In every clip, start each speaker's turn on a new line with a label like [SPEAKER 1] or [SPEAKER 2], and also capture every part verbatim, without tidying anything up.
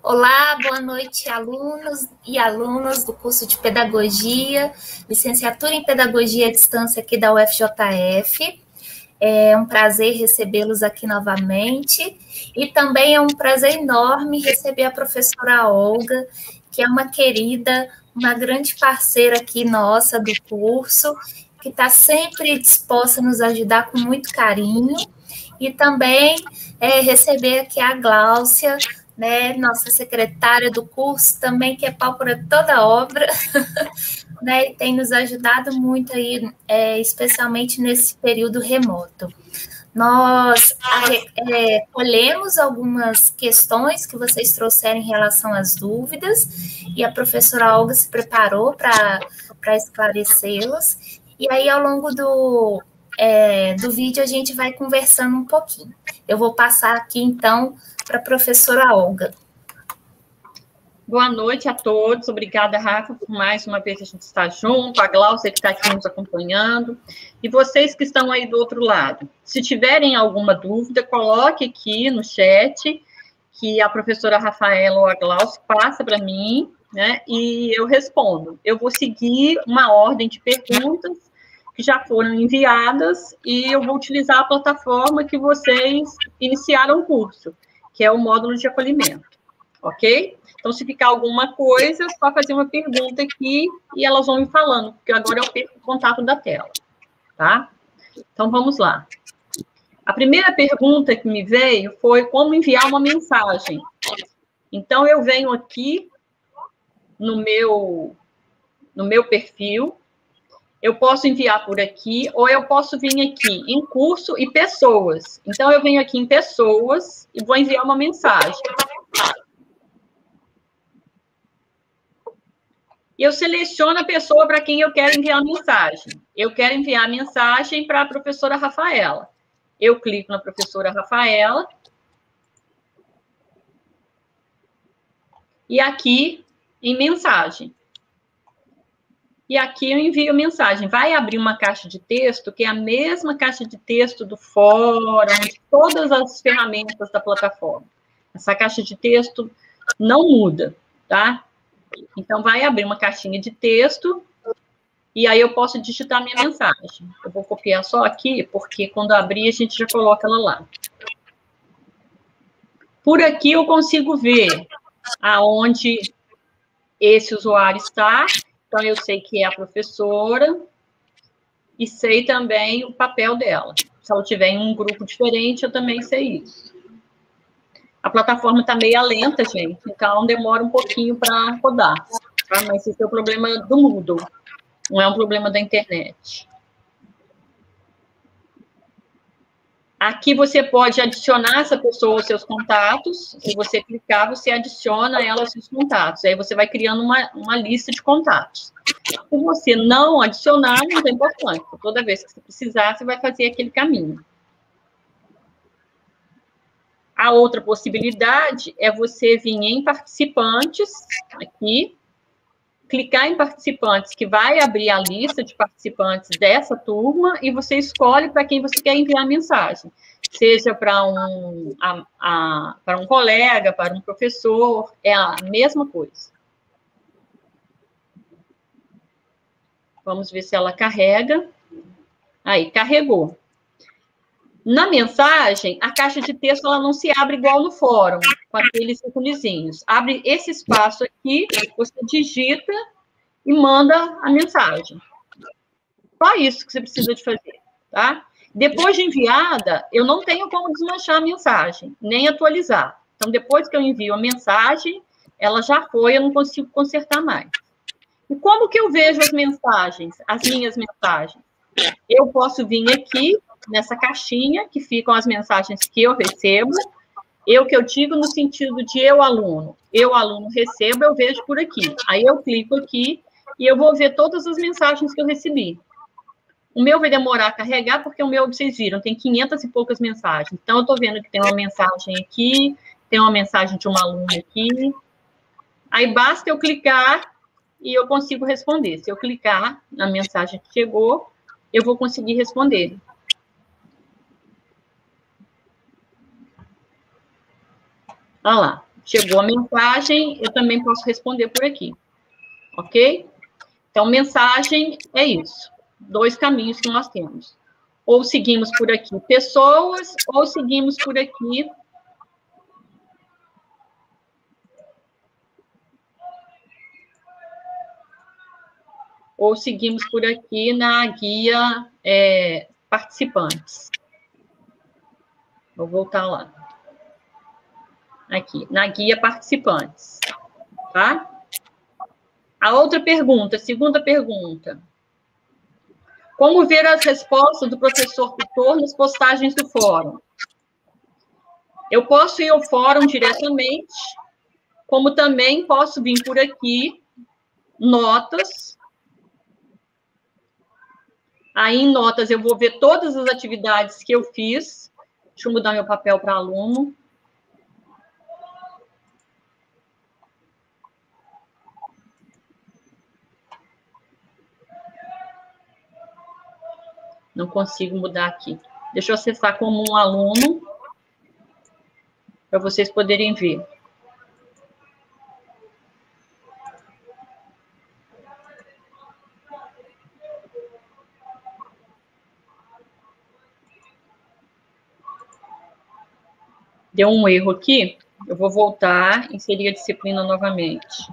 [SPEAKER 1] Olá, boa noite, alunos e alunas do curso de Pedagogia, licenciatura em Pedagogia à Distância aqui da U F J F. É um prazer recebê-los aqui novamente e também é um prazer enorme receber a professora Olga, que é uma querida, uma grande parceira aqui nossa do curso, que está sempre disposta a nos ajudar com muito carinho, e também é, receber aqui a Gláucia, né, nossa secretária do curso, também que é pau por toda a obra, né, e tem nos ajudado muito aí, é, especialmente nesse período remoto. Nós é, colhemos algumas questões que vocês trouxeram em relação às dúvidas, e a professora Olga se preparou para esclarecê-las, e aí ao longo do, é, do vídeo a gente vai conversando um pouquinho. Eu vou passar aqui, então, para a professora Olga.
[SPEAKER 2] Boa noite a todos. Obrigada, Rafa, por mais uma vez a gente estar junto, a Gláucia que está aqui nos acompanhando, e vocês que estão aí do outro lado. Se tiverem alguma dúvida, coloque aqui no chat, que a professora Rafaela ou a Gláucia passa para mim, né, e eu respondo. Eu vou seguir uma ordem de perguntas que já foram enviadas, e eu vou utilizar a plataforma que vocês iniciaram o curso, que é o módulo de acolhimento, ok? Então, se ficar alguma coisa, é só fazer uma pergunta aqui e elas vão me falando, porque agora eu perco o contato da tela, tá? Então, vamos lá. A primeira pergunta que me veio foi como enviar uma mensagem. Então, eu venho aqui no meu, no meu perfil, eu posso enviar por aqui, ou eu posso vir aqui em curso e pessoas. Então, eu venho aqui em pessoas e vou enviar uma mensagem. E eu seleciono a pessoa para quem eu quero enviar a mensagem. Eu quero enviar a mensagem para a professora Rafaela. Eu clico na professora Rafaela. E aqui, em mensagem. E aqui eu envio mensagem. Vai abrir uma caixa de texto, que é a mesma caixa de texto do fórum, de todas as ferramentas da plataforma. Essa caixa de texto não muda, tá? Então, vai abrir uma caixinha de texto, e aí eu posso digitar minha mensagem. Eu vou copiar só aqui, porque quando abrir, a gente já coloca ela lá. Por aqui, eu consigo ver aonde esse usuário está. Então, eu sei que é a professora, e sei também o papel dela. Se ela tiver em um grupo diferente, eu também sei isso. A plataforma está meio lenta, gente, então demora um pouquinho para rodar. Tá? Mas esse é o problema do Moodle, não é um problema da internet. Aqui você pode adicionar essa pessoa aos seus contatos. Se você clicar, você adiciona ela aos seus contatos. Aí você vai criando uma, uma lista de contatos. Se você não adicionar, não tem importância. Toda vez que você precisar, você vai fazer aquele caminho. A outra possibilidade é você vir em participantes, aqui, clicar em participantes, que vai abrir a lista de participantes dessa turma, e você escolhe para quem você quer enviar a mensagem. Seja para um, a, a, para um colega, para um professor, é a mesma coisa. Vamos ver se ela carrega. Aí, carregou. Na mensagem, a caixa de texto ela não se abre igual no fórum, com aqueles íconezinhos. Abre esse espaço aqui, você digita e manda a mensagem. Só isso que você precisa de fazer, tá? Depois de enviada, eu não tenho como desmanchar a mensagem, nem atualizar. Então, depois que eu envio a mensagem, ela já foi, eu não consigo consertar mais. E como que eu vejo as mensagens, as minhas mensagens? Eu posso vir aqui, nessa caixinha, que ficam as mensagens que eu recebo. Eu que eu digo no sentido de eu, aluno. Eu, aluno, recebo, eu vejo por aqui. Aí eu clico aqui e eu vou ver todas as mensagens que eu recebi. O meu vai demorar a carregar, porque o meu, vocês viram, tem quinhentas e poucas mensagens. Então, eu estou vendo que tem uma mensagem aqui, tem uma mensagem de uma aluna aqui. Aí, basta eu clicar e eu consigo responder. Se eu clicar na mensagem que chegou, eu vou conseguir responder. Olha lá. chegou a mensagem, eu também posso responder por aqui. Ok? Então, mensagem é isso. Dois caminhos que nós temos. Ou seguimos por aqui pessoas, ou seguimos por aqui ou seguimos por aqui na guia é, participantes. Vou voltar lá. Aqui, na guia participantes. Tá? A outra pergunta, segunda pergunta. Como ver as respostas do professor tutor nas postagens do fórum? Eu posso ir ao fórum diretamente, como também posso vir por aqui, notas. Aí, em notas, eu vou ver todas as atividades que eu fiz. Deixa eu mudar meu papel para aluno. Não consigo mudar aqui. Deixa eu acessar como um aluno, para vocês poderem ver. Deu um erro aqui, eu vou voltar, inserir a disciplina novamente.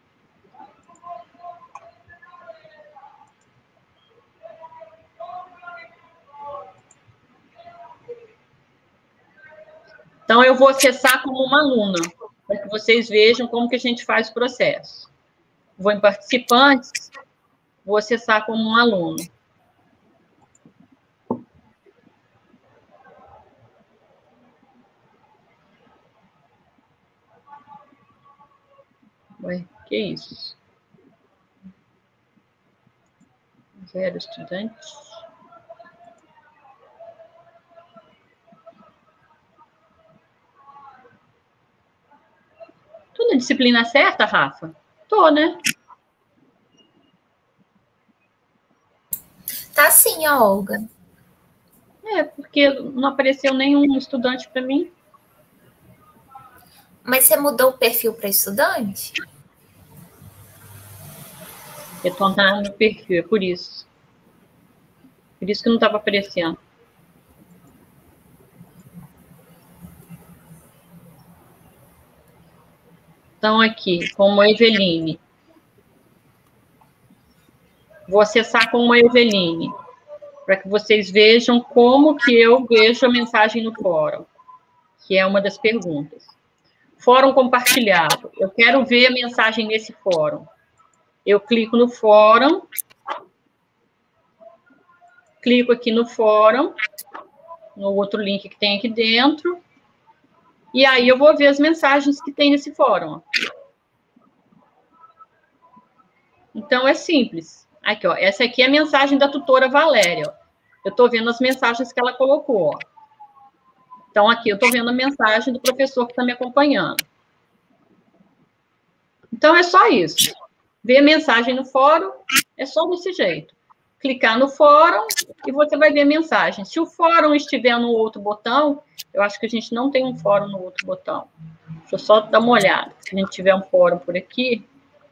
[SPEAKER 2] Então, eu vou acessar como uma aluna, para que vocês vejam como que a gente faz o processo. Vou em participantes, vou acessar como um aluno. Ué, que isso? Zero estudantes. Tô na disciplina certa, Rafa? Tô, né?
[SPEAKER 1] Tá sim, a Olga.
[SPEAKER 2] É, porque não apareceu nenhum estudante para mim.
[SPEAKER 1] Mas você mudou o perfil para estudante?
[SPEAKER 2] Retornar no perfil, é por isso. Por isso que não estava aparecendo. Então, aqui, como Eveline. Vou acessar como Eveline, para que vocês vejam como que eu vejo a mensagem no fórum, que é uma das perguntas. Fórum compartilhado. Eu quero ver a mensagem nesse fórum. Eu clico no fórum, clico aqui no fórum, no outro link que tem aqui dentro, e aí eu vou ver as mensagens que tem nesse fórum. Então, é simples. Aqui, ó, essa aqui é a mensagem da tutora Valéria. Ó. Eu estou vendo as mensagens que ela colocou. Ó. Então, aqui eu estou vendo a mensagem do professor que está me acompanhando. Então, é só isso. Ver a mensagem no fórum é só desse jeito. Clicar no fórum e você vai ver a mensagem. Se o fórum estiver no outro botão, eu acho que a gente não tem um fórum no outro botão. Deixa eu só dar uma olhada. Se a gente tiver um fórum por aqui...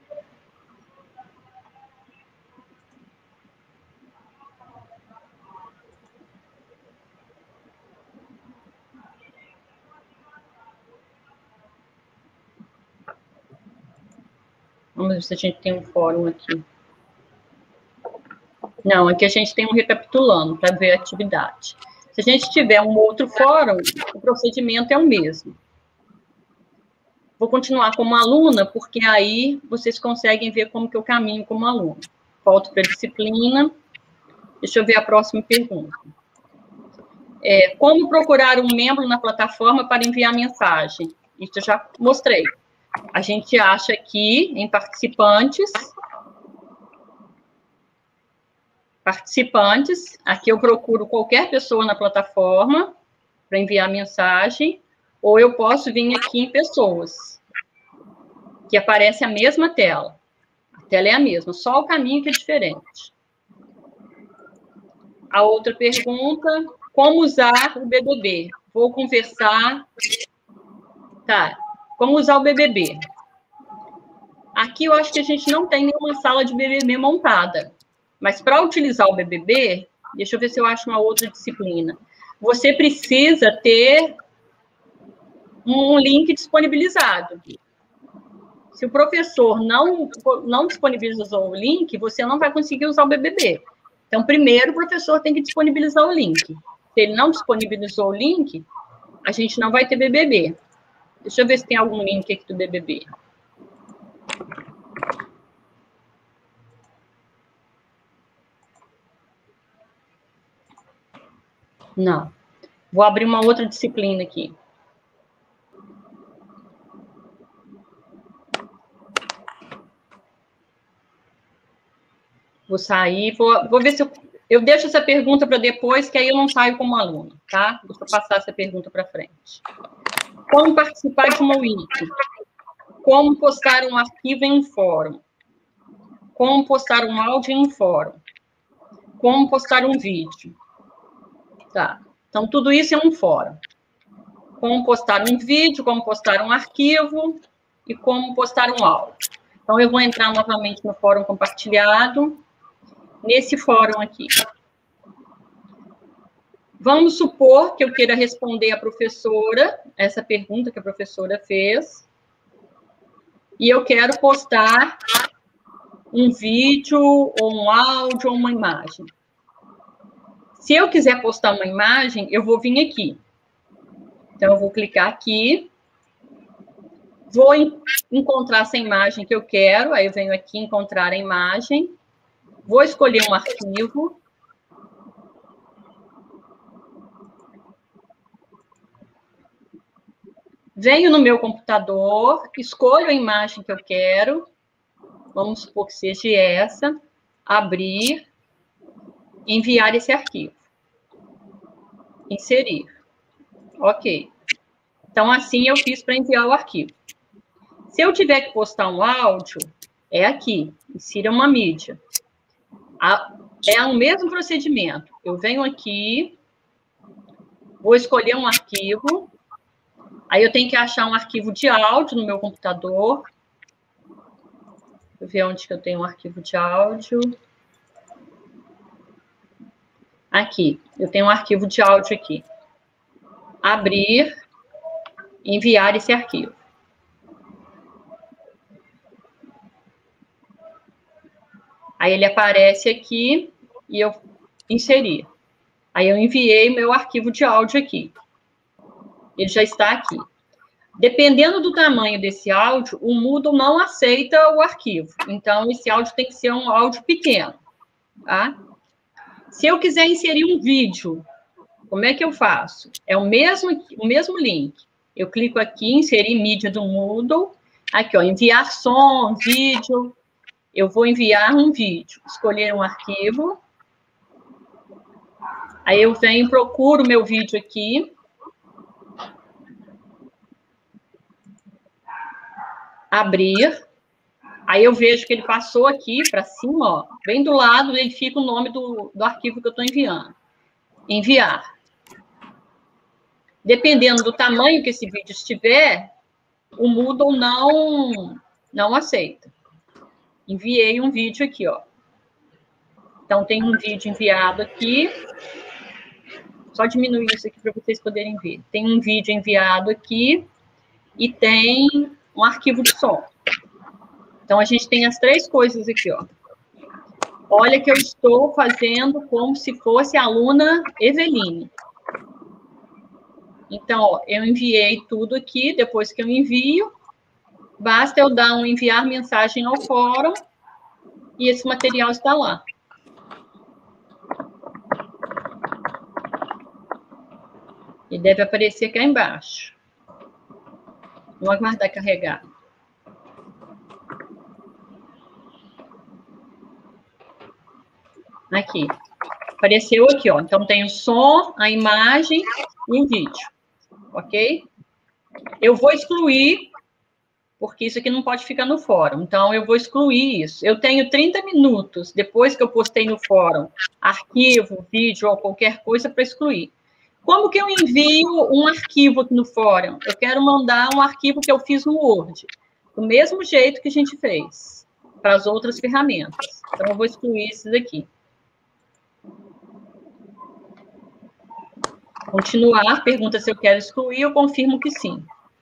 [SPEAKER 2] Vamos ver se a gente tem um fórum aqui. Não, aqui a gente tem um recapitulando para ver a atividade. Se a gente tiver um outro fórum, o procedimento é o mesmo. Vou continuar como aluna, porque aí vocês conseguem ver como que eu caminho como aluna. Volto para a disciplina. Deixa eu ver a próxima pergunta. É, como procurar um membro na plataforma para enviar mensagem? Isso eu já mostrei. A gente acha aqui em participantes, participantes, aqui eu procuro qualquer pessoa na plataforma para enviar mensagem, ou eu posso vir aqui em pessoas, que aparece a mesma tela. A tela é a mesma, só o caminho que é diferente. A outra pergunta, como usar o B B B? Vou conversar... Tá. Como usar o B B B? Aqui eu acho que a gente não tem nenhuma sala de B B B montada. Mas para utilizar o B B B, deixa eu ver se eu acho uma outra disciplina. Você precisa ter um link disponibilizado. Se o professor não, não disponibilizou o link, você não vai conseguir usar o B B B. Então, primeiro, o professor tem que disponibilizar o link. Se ele não disponibilizou o link, a gente não vai ter B B B. Deixa eu ver se tem algum link aqui do B B B. Não. Vou abrir uma outra disciplina aqui. Vou sair, vou, vou ver se eu... Eu deixo essa pergunta para depois, que aí eu não saio como aluno, tá? Deixa eu passar essa pergunta para frente. Como participar de uma wiki? Como postar um arquivo em um fórum? Como postar um áudio em um fórum? Como postar um vídeo? Tá. Então, tudo isso é um fórum. Como postar um vídeo, como postar um arquivo e como postar um áudio. Então, eu vou entrar novamente no fórum compartilhado, nesse fórum aqui. Vamos supor que eu queira responder à professora, essa pergunta que a professora fez, e eu quero postar um vídeo, ou um áudio, ou uma imagem. Se eu quiser postar uma imagem, eu vou vir aqui. Então, eu vou clicar aqui, vou encontrar essa imagem que eu quero, aí eu venho aqui encontrar a imagem, vou escolher um arquivo, venho no meu computador, escolho a imagem que eu quero, vamos supor que seja essa, abrir, enviar esse arquivo, inserir. Ok. Então, assim eu fiz para enviar o arquivo. Se eu tiver que postar um áudio, é aqui, insira uma mídia. É o mesmo procedimento. Eu venho aqui, vou escolher um arquivo, aí eu tenho que achar um arquivo de áudio no meu computador. Deixa eu ver onde que eu tenho um arquivo de áudio. Aqui, eu tenho um arquivo de áudio aqui. Abrir, enviar esse arquivo. Aí ele aparece aqui e eu inseri. Aí eu enviei meu arquivo de áudio aqui. Ele já está aqui. Dependendo do tamanho desse áudio, o Moodle não aceita o arquivo. Então, esse áudio tem que ser um áudio pequeno, tá? Se eu quiser inserir um vídeo, como é que eu faço? É o mesmo, o mesmo link. Eu clico aqui, inserir mídia do Moodle. Aqui, ó, enviar som, vídeo. Eu vou enviar um vídeo. Escolher um arquivo. Aí eu venho, procuro o meu vídeo aqui. Abrir. Aí eu vejo que ele passou aqui para cima, ó. Bem do lado, ele fica o nome do, do arquivo que eu estou enviando. Enviar. Dependendo do tamanho que esse vídeo estiver, o Moodle não, não aceita. Enviei um vídeo aqui, ó. Então, tem um vídeo enviado aqui. Só diminuir isso aqui para vocês poderem ver. Tem um vídeo enviado aqui e tem um arquivo de som. Então, a gente tem as três coisas aqui, ó. Olha que eu estou fazendo como se fosse a aluna Eveline. Então, ó, eu enviei tudo aqui. Depois que eu envio, basta eu dar um enviar mensagem ao fórum e esse material está lá. E deve aparecer aqui embaixo. Vamos aguardar carregar. Aqui. Apareceu aqui, ó. Então, tem o som, a imagem e o vídeo. Ok? Eu vou excluir, porque isso aqui não pode ficar no fórum. Então, eu vou excluir isso. Eu tenho trinta minutos, depois que eu postei no fórum, arquivo, vídeo ou qualquer coisa para excluir. Como que eu envio um arquivo aqui no fórum? Eu quero mandar um arquivo que eu fiz no Word, do mesmo jeito que a gente fez para as outras ferramentas. Então, eu vou excluir esses aqui. Continuar, pergunta se eu quero excluir, eu confirmo que sim.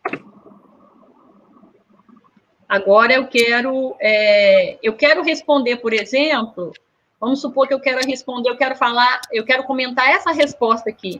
[SPEAKER 2] Agora eu quero, é, eu quero responder, por exemplo, vamos supor que eu quero responder, eu quero falar, eu quero comentar essa resposta aqui.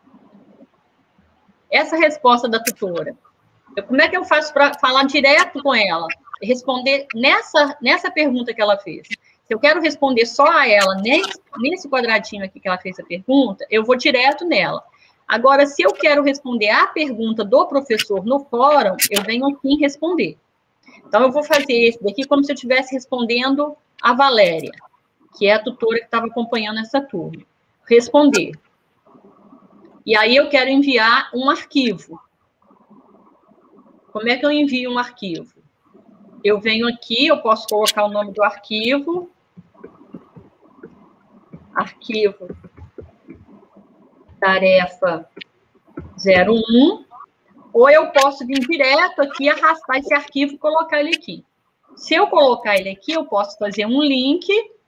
[SPEAKER 2] Essa resposta da tutora. Eu, como é que eu faço para falar direto com ela? Responder nessa, nessa pergunta que ela fez. Se eu quero responder só a ela, nesse, nesse quadradinho aqui que ela fez a pergunta, eu vou direto nela. Agora, se eu quero responder a pergunta do professor no fórum, eu venho aqui em responder. Então, eu vou fazer esse daqui como se eu estivesse respondendo a Valéria, que é a tutora que estava acompanhando essa turma. Responder. E aí, eu quero enviar um arquivo. Como é que eu envio um arquivo? Eu venho aqui, eu posso colocar o nome do arquivo. Arquivo. Tarefa zero um. Ou eu posso vir direto aqui, arrastar esse arquivo e colocar ele aqui. Se eu colocar ele aqui, eu posso fazer um link.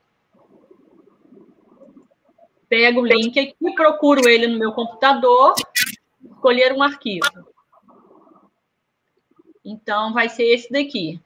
[SPEAKER 2] Pego o link aqui, procuro ele no meu computador, escolher um arquivo. Então, vai ser esse daqui.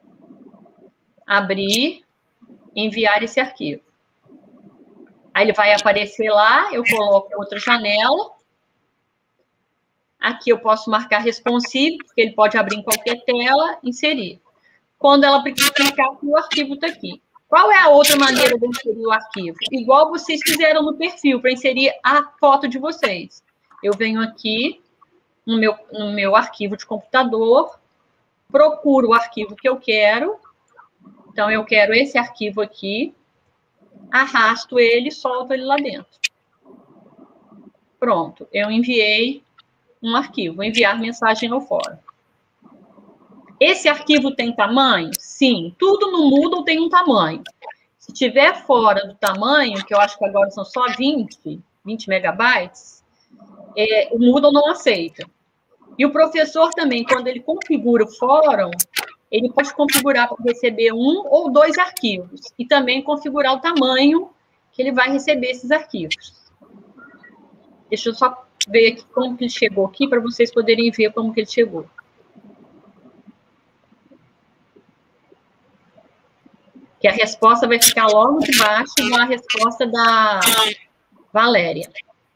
[SPEAKER 2] Abrir, enviar esse arquivo. Aí ele vai aparecer lá, eu coloco outra janela. Aqui eu posso marcar responsive, porque ele pode abrir em qualquer tela, inserir. Quando ela clicar aqui, o arquivo está aqui. Qual é a outra maneira de inserir o arquivo? Igual vocês fizeram no perfil, para inserir a foto de vocês. Eu venho aqui no meu, no meu arquivo de computador, procuro o arquivo que eu quero. Então, eu quero esse arquivo aqui, arrasto ele e solto ele lá dentro. Pronto, eu enviei um arquivo, enviar mensagem ao fórum. Esse arquivo tem tamanho? Sim, tudo no Moodle tem um tamanho. Se tiver fora do tamanho, que eu acho que agora são só vinte, vinte megabytes, é, o Moodle não aceita. E o professor também, quando ele configura o fórum, ele pode configurar para receber um ou dois arquivos. E também configurar o tamanho que ele vai receber esses arquivos. Deixa eu só ver aqui como que ele chegou aqui, para vocês poderem ver como que ele chegou. Que a resposta vai ficar logo debaixo da resposta da Valéria.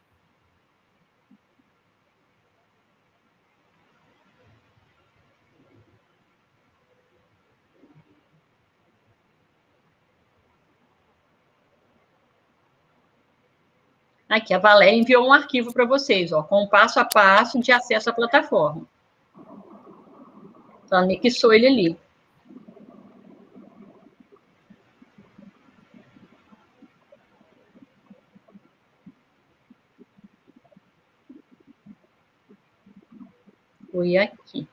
[SPEAKER 2] Aqui, a Valéria enviou um arquivo para vocês, ó, com o passo a passo de acesso à plataforma. Então, anexou ele ali. Foi aqui.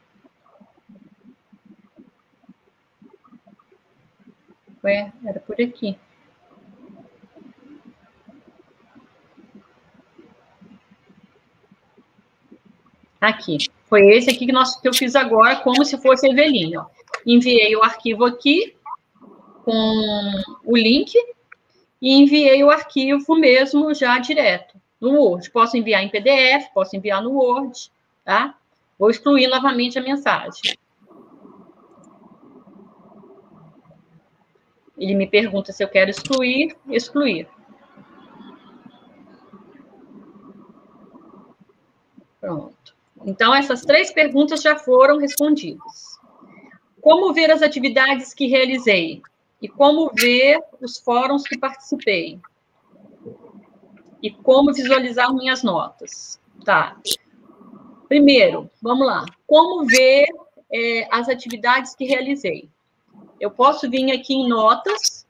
[SPEAKER 2] Ué, era por aqui. Aqui. Foi esse aqui que, nós, que eu fiz agora, como se fosse a Eveline. Ó. Enviei o arquivo aqui, com o link, e enviei o arquivo mesmo já direto, no Word. Posso enviar em P D F, posso enviar no Word, tá? Vou excluir novamente a mensagem. Ele me pergunta se eu quero excluir, excluir. Pronto. Então, essas três perguntas já foram respondidas. Como ver as atividades que realizei? E como ver os fóruns que participei? E como visualizar minhas notas? Tá. Primeiro, vamos lá. Como ver é, as atividades que realizei? Eu posso vir aqui em notas.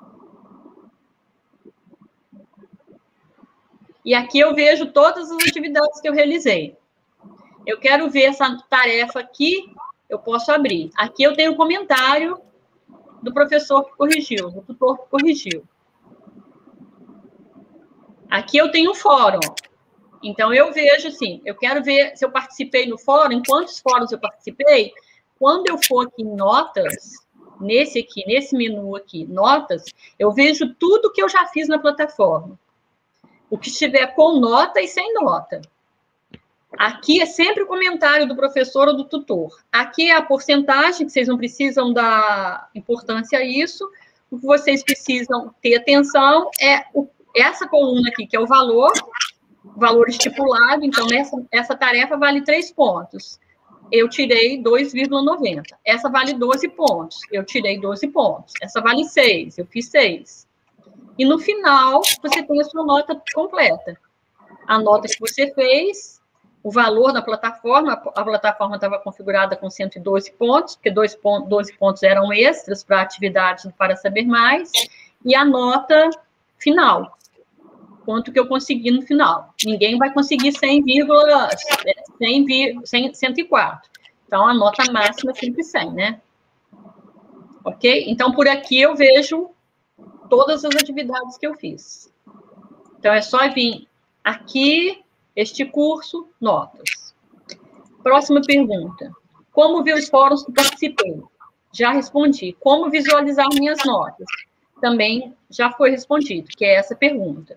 [SPEAKER 2] E aqui eu vejo todas as atividades que eu realizei. Eu quero ver essa tarefa aqui, eu posso abrir. Aqui eu tenho um comentário do professor que corrigiu, do tutor que corrigiu. Aqui eu tenho um fórum. Então, eu vejo assim, eu quero ver se eu participei no fórum, em quantos fóruns eu participei. Quando eu for aqui em notas, nesse aqui, nesse menu aqui, notas, eu vejo tudo que eu já fiz na plataforma. O que estiver com nota e sem nota. Aqui é sempre o comentário do professor ou do tutor. Aqui é a porcentagem, que vocês não precisam dar importância a isso. O que vocês precisam ter atenção é o, essa coluna aqui, que é o valor, valor estipulado. Então, nessa, essa tarefa vale três pontos. Eu tirei dois vírgula noventa. Essa vale doze pontos. Eu tirei doze pontos. Essa vale seis. Eu fiz seis. E no final, você tem a sua nota completa. A nota que você fez, o valor da plataforma, a plataforma estava configurada com cento e doze pontos, porque doze pontos eram extras para atividades para saber mais, e a nota final, quanto que eu consegui no final. Ninguém vai conseguir cem, cem, cento e quatro. Então, a nota máxima é sempre cem, né? Ok? Então, por aqui eu vejo todas as atividades que eu fiz. Então, é só vir aqui, este curso, notas. Próxima pergunta. Como ver os fóruns que participei? Já respondi. Como visualizar minhas notas? Também já foi respondido, que é essa pergunta.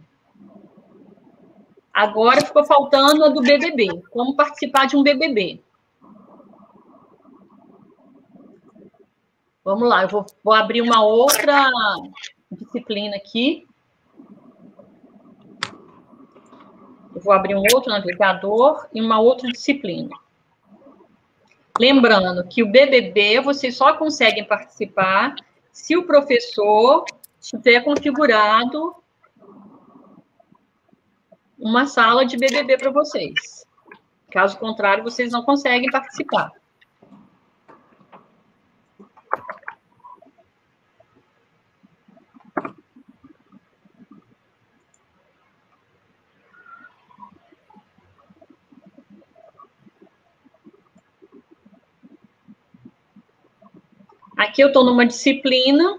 [SPEAKER 2] Agora ficou faltando a do B B B. Como participar de um B B B? Vamos lá, eu vou, vou abrir uma outra disciplina aqui. Eu vou abrir um outro navegador e uma outra disciplina. Lembrando que o B B B vocês só conseguem participar se o professor tiver configurado uma sala de B B B para vocês. Caso contrário, vocês não conseguem participar. Aqui eu estou numa disciplina.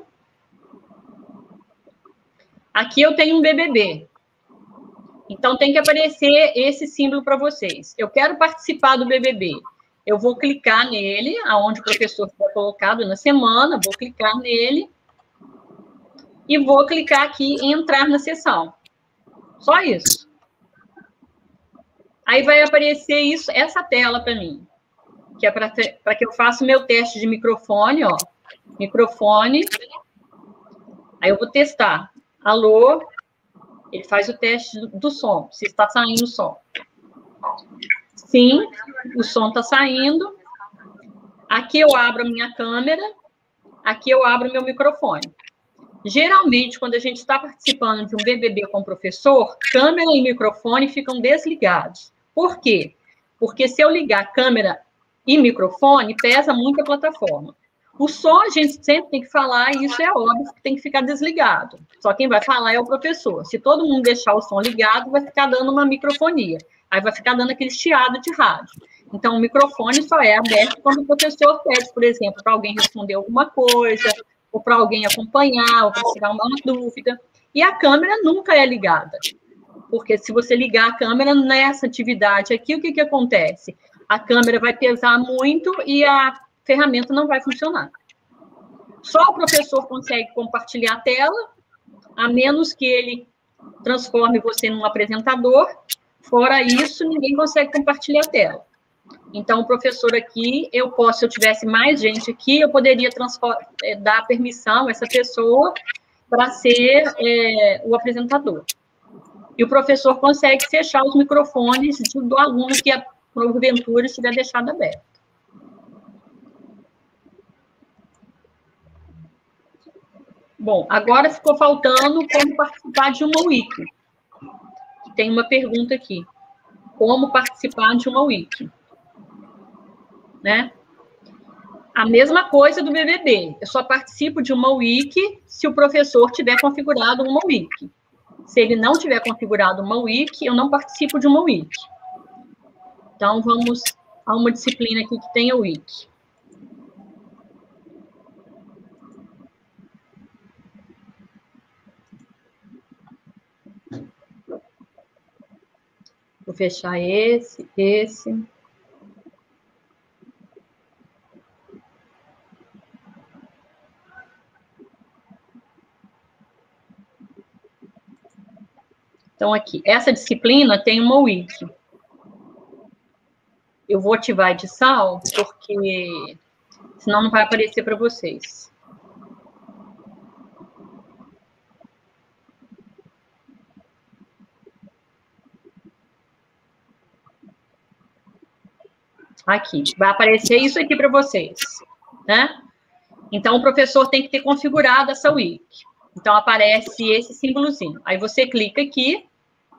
[SPEAKER 2] Aqui eu tenho um B B B. Então, tem que aparecer esse símbolo para vocês. Eu quero participar do B B B. Eu vou clicar nele, aonde o professor foi colocado na semana, vou clicar nele e vou clicar aqui em entrar na sessão. Só isso. Aí vai aparecer isso, essa tela para mim, que é para que eu faça o meu teste de microfone, ó. Microfone. Aí eu vou testar. Alô? Ele faz o teste do, do som, se está saindo o som. Sim, o som está saindo. Aqui eu abro a minha câmera, aqui eu abro o meu microfone. Geralmente, quando a gente está participando de um B B B com o professor, câmera e microfone ficam desligados. Por quê? Porque se eu ligar câmera e microfone, pesa muito a plataforma. O som a gente sempre tem que falar, e isso é óbvio que tem que ficar desligado. Só quem vai falar é o professor. Se todo mundo deixar o som ligado, vai ficar dando uma microfonia. Aí vai ficar dando aquele chiado de rádio. Então, o microfone só é aberto quando o professor pede, por exemplo, para alguém responder alguma coisa, ou para alguém acompanhar, ou para tirar uma dúvida. E a câmera nunca é ligada. Porque se você ligar a câmera nessa atividade aqui, o que, que acontece? A câmera vai pesar muito e a ferramenta não vai funcionar. Só o professor consegue compartilhar a tela, a menos que ele transforme você num apresentador. Fora isso, ninguém consegue compartilhar a tela. Então, o professor aqui, eu posso, se eu tivesse mais gente aqui, eu poderia dar permissão a essa pessoa para ser é, o apresentador. E o professor consegue fechar os microfones do aluno que, porventura, estiver deixado aberto. Bom, agora ficou faltando como participar de uma wiki. Tem uma pergunta aqui. Como participar de uma wiki? Né? A mesma coisa do B B B. Eu só participo de uma wiki se o professor tiver configurado uma wiki. Se ele não tiver configurado uma wiki, eu não participo de uma wiki. Então, vamos a uma disciplina aqui que tem a wiki. Vou fechar esse, esse. Então, aqui, essa disciplina tem uma wiki. Eu vou ativar a edição, porque senão não vai aparecer para vocês. Aqui, vai aparecer isso aqui para vocês, né? Então, o professor tem que ter configurado essa wiki. Então, aparece esse símbolozinho. Aí, você clica aqui.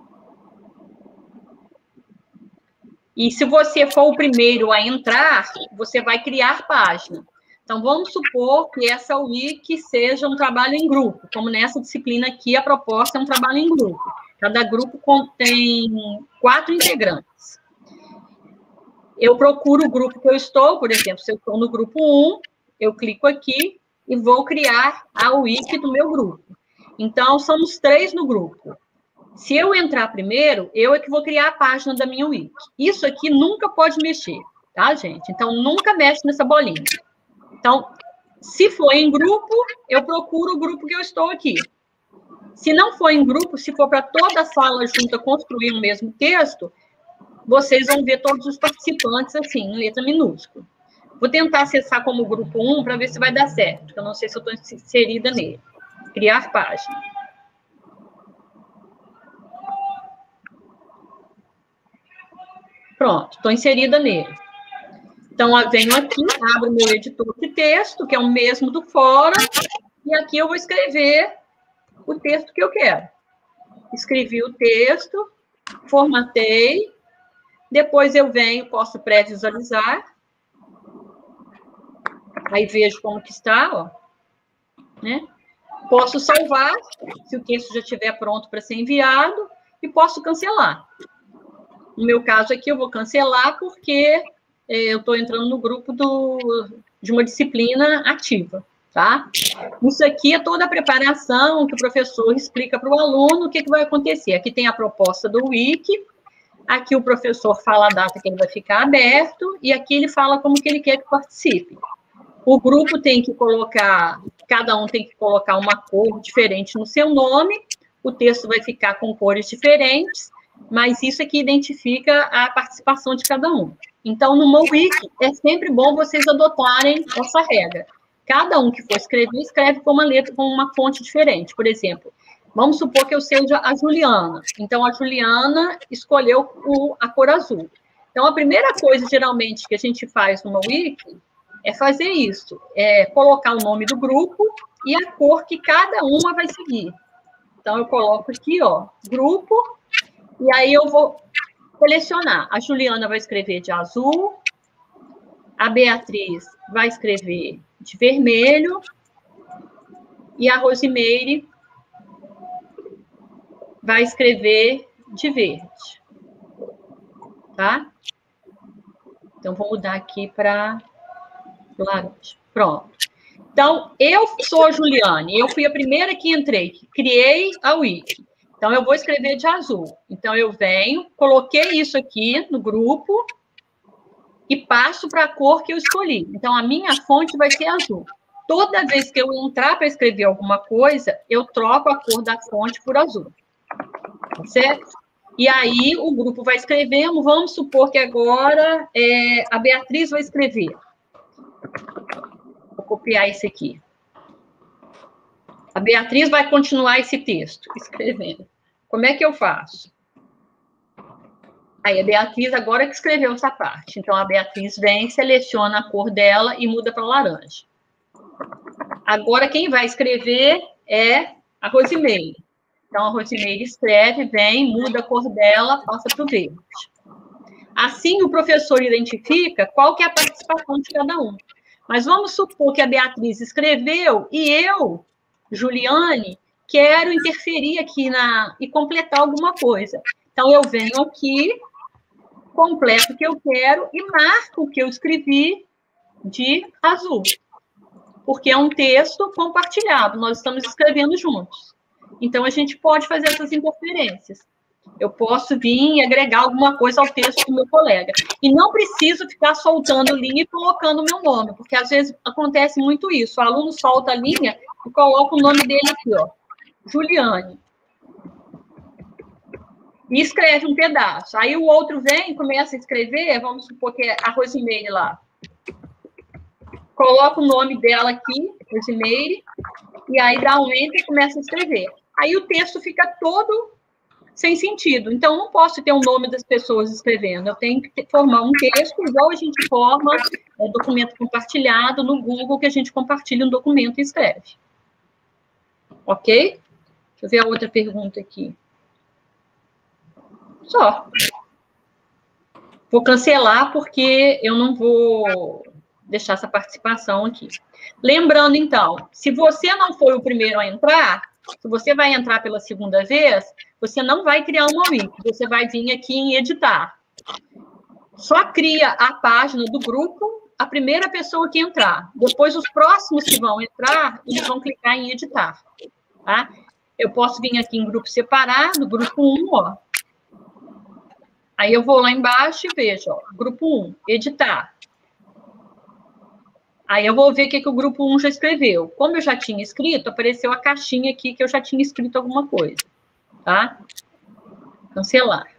[SPEAKER 2] E se você for o primeiro a entrar, você vai criar página. Então, vamos supor que essa wiki seja um trabalho em grupo. Como nessa disciplina aqui, a proposta é um trabalho em grupo. Cada grupo contém quatro integrantes. Eu procuro o grupo que eu estou, por exemplo, se eu estou no grupo um, eu clico aqui e vou criar a wiki do meu grupo. Então, somos três no grupo. Se eu entrar primeiro, eu é que vou criar a página da minha wiki. Isso aqui nunca pode mexer, tá, gente? Então, nunca mexe nessa bolinha. Então, se for em grupo, eu procuro o grupo que eu estou aqui. Se não for em grupo, se for para toda a sala junta construir o mesmo texto, vocês vão ver todos os participantes, assim, em letra minúscula. Vou tentar acessar como grupo um para ver se vai dar certo, porque eu não sei se eu estou inserida nele. Criar página. Pronto, estou inserida nele. Então, eu venho aqui, abro meu editor de texto, que é o mesmo do fórum, e aqui eu vou escrever o texto que eu quero. Escrevi o texto, formatei, depois eu venho, posso pré-visualizar, aí vejo como que está, ó, né? Posso salvar, se o texto já estiver pronto para ser enviado, e posso cancelar. No meu caso aqui, eu vou cancelar porque é, eu estou entrando no grupo do, de uma disciplina ativa, tá? Isso aqui é toda a preparação que o professor explica para o aluno o que, que vai acontecer. Aqui tem a proposta do wiki, aqui o professor fala a data que ele vai ficar aberto, e aqui ele fala como que ele quer que participe. O grupo tem que colocar, cada um tem que colocar uma cor diferente no seu nome, o texto vai ficar com cores diferentes, mas isso aqui identifica a participação de cada um. Então, no MoWiki, é sempre bom vocês adotarem essa regra. Cada um que for escrever, escreve com uma letra, com uma fonte diferente. Por exemplo, vamos supor que eu seja a Juliana. Então, a Juliana escolheu o, a cor azul. Então, a primeira coisa, geralmente, que a gente faz no MoWiki é fazer isso, é colocar o nome do grupo e a cor que cada uma vai seguir. Então, eu coloco aqui, ó, grupo, e aí eu vou selecionar. A Juliana vai escrever de azul, a Beatriz vai escrever de vermelho, e a Rosimeire vai escrever de verde. Tá? Então, vou mudar aqui para laranja. Pronto. Então, eu sou a Juliane, eu fui a primeira que entrei, que criei a wiki. Então, eu vou escrever de azul. Então, eu venho, coloquei isso aqui no grupo e passo para a cor que eu escolhi. Então, a minha fonte vai ser azul. Toda vez que eu entrar para escrever alguma coisa, eu troco a cor da fonte por azul. Certo? E aí, o grupo vai escrevendo. Vamos supor que agora é, a Beatriz vai escrever. Vou copiar esse aqui. A Beatriz vai continuar esse texto, escrevendo. Como é que eu faço? Aí, a Beatriz agora que escreveu essa parte. Então, a Beatriz vem, seleciona a cor dela e muda para laranja. Agora, quem vai escrever é a Rosimeire. Então, a Rosimeire escreve, vem, muda a cor dela, passa para o verde. Assim, o professor identifica qual que é a participação de cada um. Mas vamos supor que a Beatriz escreveu e eu, Juliane, quero interferir aqui na, e completar alguma coisa. Então, eu venho aqui, completo o que eu quero e marco o que eu escrevi de azul. Porque é um texto compartilhado, nós estamos escrevendo juntos. Então, a gente pode fazer essas interferências. Eu posso vir e agregar alguma coisa ao texto do meu colega. E não preciso ficar soltando linha e colocando o meu nome, porque às vezes acontece muito isso. O aluno solta a linha e coloca o nome dele aqui, ó, Juliane. E escreve um pedaço. Aí o outro vem e começa a escrever, vamos supor que é a Rosimeire lá. Coloca o nome dela aqui, Rosimeire, e aí dá um enter e começa a escrever. Aí o texto fica todo sem sentido. Então, eu não posso ter o nome das pessoas escrevendo. Eu tenho que ter, formar um texto igual a gente forma é, documento compartilhado no Google, que a gente compartilha um documento e escreve. Ok? Deixa eu ver a outra pergunta aqui. Só. Vou cancelar, porque eu não vou deixar essa participação aqui. Lembrando, então, se você não foi o primeiro a entrar, se você vai entrar pela segunda vez, você não vai criar uma wiki, você vai vir aqui em editar. Só cria a página do grupo a primeira pessoa que entrar. Depois, os próximos que vão entrar, eles vão clicar em editar. Tá? Eu posso vir aqui em grupo separado, grupo um, ó. Aí eu vou lá embaixo e vejo, ó, grupo um, editar. Aí eu vou ver o que, que o grupo um já escreveu. Como eu já tinha escrito, apareceu a caixinha aqui que eu já tinha escrito alguma coisa. Tá? Cancelar.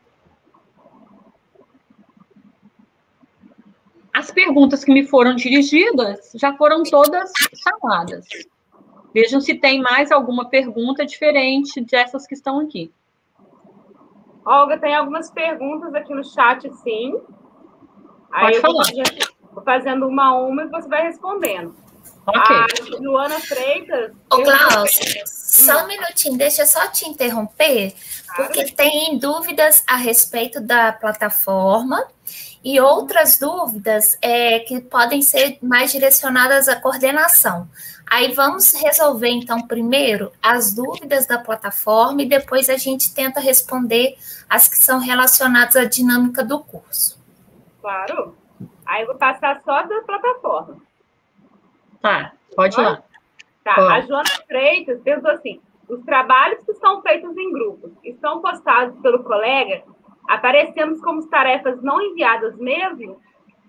[SPEAKER 2] As perguntas que me foram dirigidas já foram todas chamadas. Vejam se tem mais alguma pergunta diferente dessas que estão aqui.
[SPEAKER 3] Olga, tem algumas perguntas aqui no chat, sim. Aí
[SPEAKER 2] Pode
[SPEAKER 3] eu
[SPEAKER 2] falar.
[SPEAKER 3] Vou fazendo, vou fazendo uma a uma e você vai respondendo.
[SPEAKER 2] Ok.
[SPEAKER 3] A Joana Freitas...
[SPEAKER 1] Ô, Glaucio, só um minutinho, deixa eu só te interromper,
[SPEAKER 3] Claro.
[SPEAKER 1] porque tem dúvidas a respeito da plataforma e outras dúvidas é, que podem ser mais direcionadas à coordenação. Aí vamos resolver, então, primeiro as dúvidas da plataforma e depois a gente tenta responder as que são relacionadas à dinâmica do curso.
[SPEAKER 3] Claro. Aí eu vou passar só da plataforma.
[SPEAKER 2] Tá, pode ir lá.
[SPEAKER 3] Tá,
[SPEAKER 2] Pode.
[SPEAKER 3] A Joana Freitas perguntou assim, os trabalhos que são feitos em grupos estão postados pelo colega, aparecemos como tarefas não enviadas mesmo?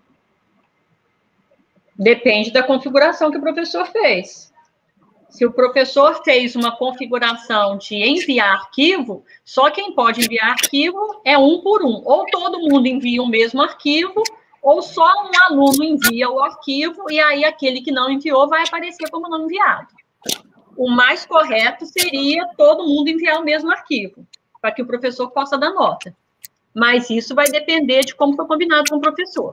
[SPEAKER 2] Depende da configuração que o professor fez. Se o professor fez uma configuração de enviar arquivo, só quem pode enviar arquivo é um por um. Ou todo mundo envia o mesmo arquivo, ou só um aluno envia o arquivo, e aí aquele que não enviou vai aparecer como não enviado. O mais correto seria todo mundo enviar o mesmo arquivo, para que o professor possa dar nota. Mas isso vai depender de como foi combinado com o professor.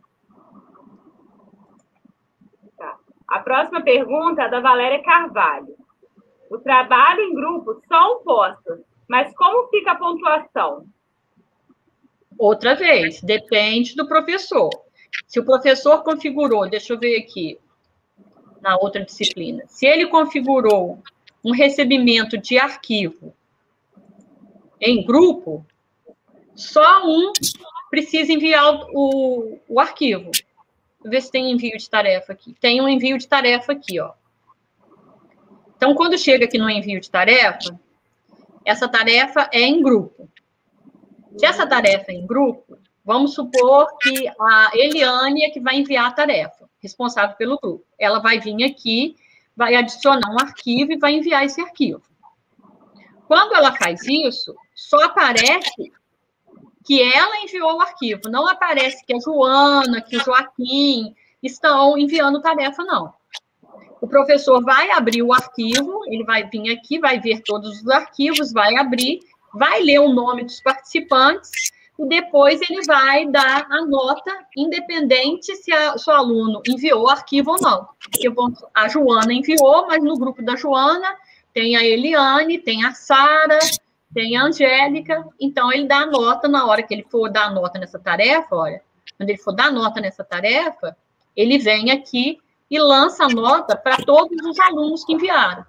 [SPEAKER 3] Tá. A próxima pergunta é da Valéria Carvalho. O trabalho em grupo só um posta, mas como fica a pontuação?
[SPEAKER 2] Outra vez, depende do professor. Se o professor configurou, deixa eu ver aqui, na outra disciplina, se ele configurou um recebimento de arquivo em grupo, só um precisa enviar o, o arquivo. Vou ver se tem envio de tarefa aqui. Tem um envio de tarefa aqui, ó. Então, quando chega aqui no envio de tarefa, essa tarefa é em grupo. Se essa tarefa é em grupo, vamos supor que a Eliane é que vai enviar a tarefa, responsável pelo grupo. Ela vai vir aqui, vai adicionar um arquivo e vai enviar esse arquivo. Quando ela faz isso, só aparece que ela enviou o arquivo, não aparece que a Joana, que o Joaquim estão enviando tarefa, não. O professor vai abrir o arquivo, ele vai vir aqui, vai ver todos os arquivos, vai abrir, vai ler o nome dos participantes e depois ele vai dar a nota, independente se o seu aluno enviou o arquivo ou não. Porque a Joana enviou, mas no grupo da Joana tem a Eliane, tem a Sara, tem a Angélica, então ele dá a nota na hora que ele for dar a nota nessa tarefa, olha, quando ele for dar a nota nessa tarefa, ele vem aqui e lança a nota para todos os alunos que enviaram.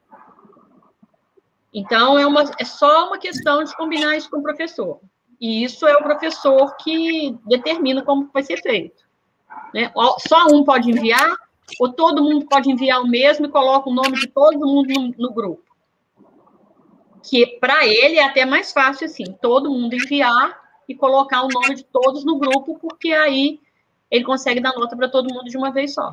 [SPEAKER 2] Então, é, uma, é só uma questão de combinar isso com o professor. E isso é o professor que determina como vai ser feito. Né? Só um pode enviar, ou todo mundo pode enviar o mesmo e coloca o nome de todo mundo no, no grupo. Que para ele é até mais fácil, assim, todo mundo enviar e colocar o nome de todos no grupo, porque aí ele consegue dar nota para todo mundo de uma vez só.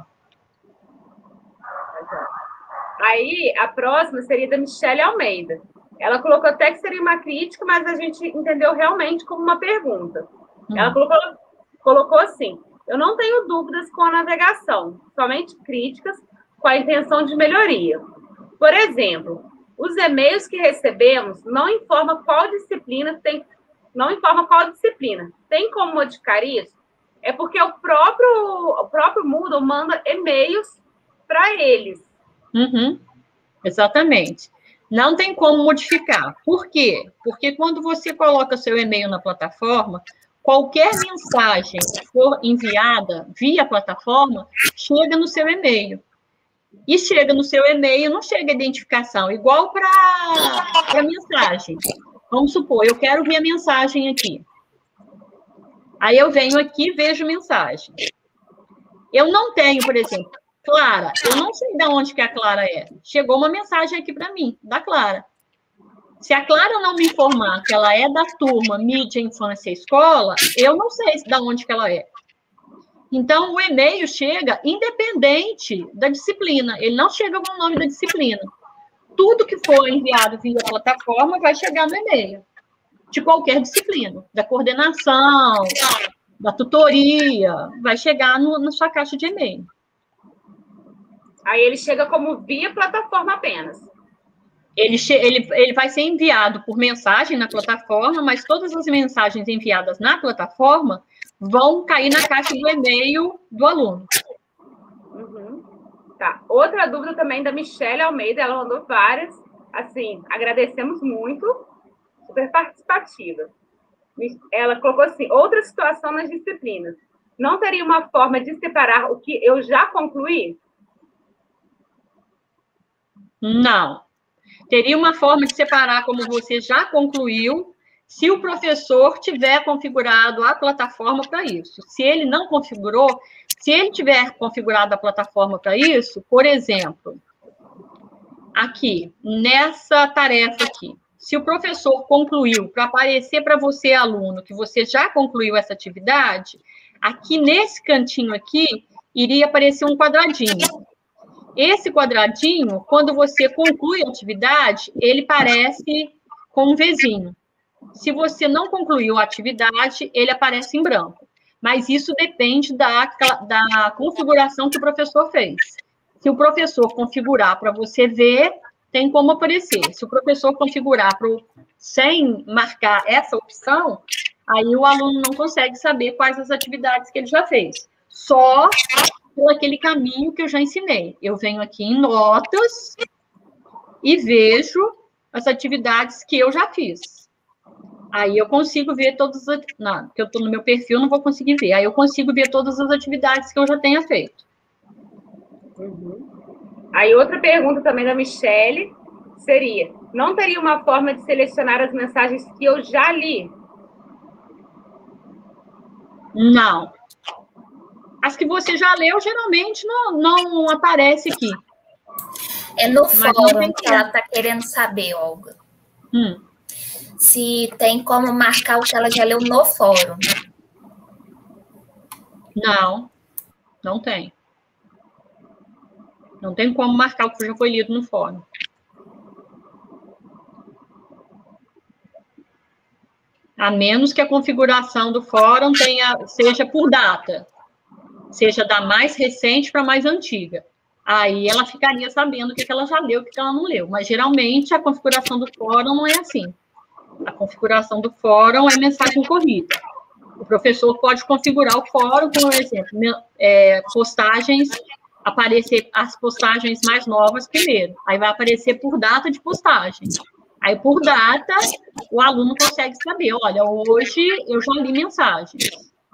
[SPEAKER 3] Aí, a próxima seria da Michele Almeida. Ela colocou até que seria uma crítica, mas a gente entendeu realmente como uma pergunta. Hum. Ela colocou, colocou assim: eu não tenho dúvidas com a navegação, somente críticas com a intenção de melhoria. Por exemplo, os e-mails que recebemos não informam qual disciplina tem, não informa qual disciplina. Tem como modificar isso? É porque o próprio, o próprio Moodle manda e-mails para eles.
[SPEAKER 2] Uhum. Exatamente. Não tem como modificar. Por quê? Porque quando você coloca seu e-mail na plataforma, qualquer mensagem que for enviada via plataforma, chega no seu e-mail. E chega no seu e-mail, não chega a identificação, igual para a mensagem. Vamos supor, eu quero ver a mensagem aqui. Aí eu venho aqui e vejo mensagem. Eu não tenho, por exemplo, Clara, eu não sei de onde que a Clara é. Chegou uma mensagem aqui para mim, da Clara. Se a Clara não me informar que ela é da turma Mídia, Infância e Escola, eu não sei de onde que ela é. Então, o e-mail chega independente da disciplina. Ele não chega com o nome da disciplina. Tudo que for enviado via plataforma vai chegar no e-mail. De qualquer disciplina. Da coordenação, da tutoria, vai chegar no, na sua caixa de e-mail.
[SPEAKER 3] Aí ele chega como via plataforma apenas.
[SPEAKER 2] Ele, ele, ele vai ser enviado por mensagem na plataforma, mas todas as mensagens enviadas na plataforma vão cair na caixa do e-mail do aluno.
[SPEAKER 3] Uhum. Tá. Outra dúvida também da Michele Almeida, ela mandou várias. Assim, agradecemos muito, super participativa. Ela colocou assim, outra situação nas disciplinas. Não teria uma forma de separar o que eu já concluí?
[SPEAKER 2] Não. Teria uma forma de separar como você já concluiu, se o professor tiver configurado a plataforma para isso. Se ele não configurou, se ele tiver configurado a plataforma para isso, por exemplo, aqui, nessa tarefa aqui, se o professor concluiu, para aparecer para você, aluno, que você já concluiu essa atividade, aqui nesse cantinho aqui, iria aparecer um quadradinho. Esse quadradinho, quando você conclui a atividade, ele parece com um Vzinho. Se você não concluiu a atividade, ele aparece em branco. Mas isso depende da, da configuração que o professor fez. Se o professor configurar para você ver, tem como aparecer. Se o professor configurar pro, sem marcar essa opção, aí o aluno não consegue saber quais as atividades que ele já fez. Só por aquele caminho que eu já ensinei. Eu venho aqui em notas e vejo as atividades que eu já fiz. Aí eu consigo ver todas as... Não, porque eu estou no meu perfil, não vou conseguir ver. Aí eu consigo ver todas as atividades que eu já tenha feito.
[SPEAKER 3] Uhum. Aí outra pergunta também da Michele seria, não teria uma forma de selecionar as mensagens que eu já li?
[SPEAKER 2] Não. As que você já leu, geralmente, não, não aparece aqui.
[SPEAKER 1] É no fórum que ela está querendo saber, Olga.
[SPEAKER 2] Hum.
[SPEAKER 1] Se tem como marcar o que ela já leu no fórum.
[SPEAKER 2] Não, não tem. Não tem como marcar o que já foi lido no fórum. A menos que a configuração do fórum tenha, seja por data. Seja da mais recente para a mais antiga. Aí ela ficaria sabendo o que ela já leu, o que ela não leu. Mas, geralmente, a configuração do fórum não é assim. A configuração do fórum é mensagem corrida. O professor pode configurar o fórum, por exemplo, é, postagens, aparecer as postagens mais novas primeiro. Aí vai aparecer por data de postagem. Aí, por data, o aluno consegue saber, olha, hoje eu já li mensagens.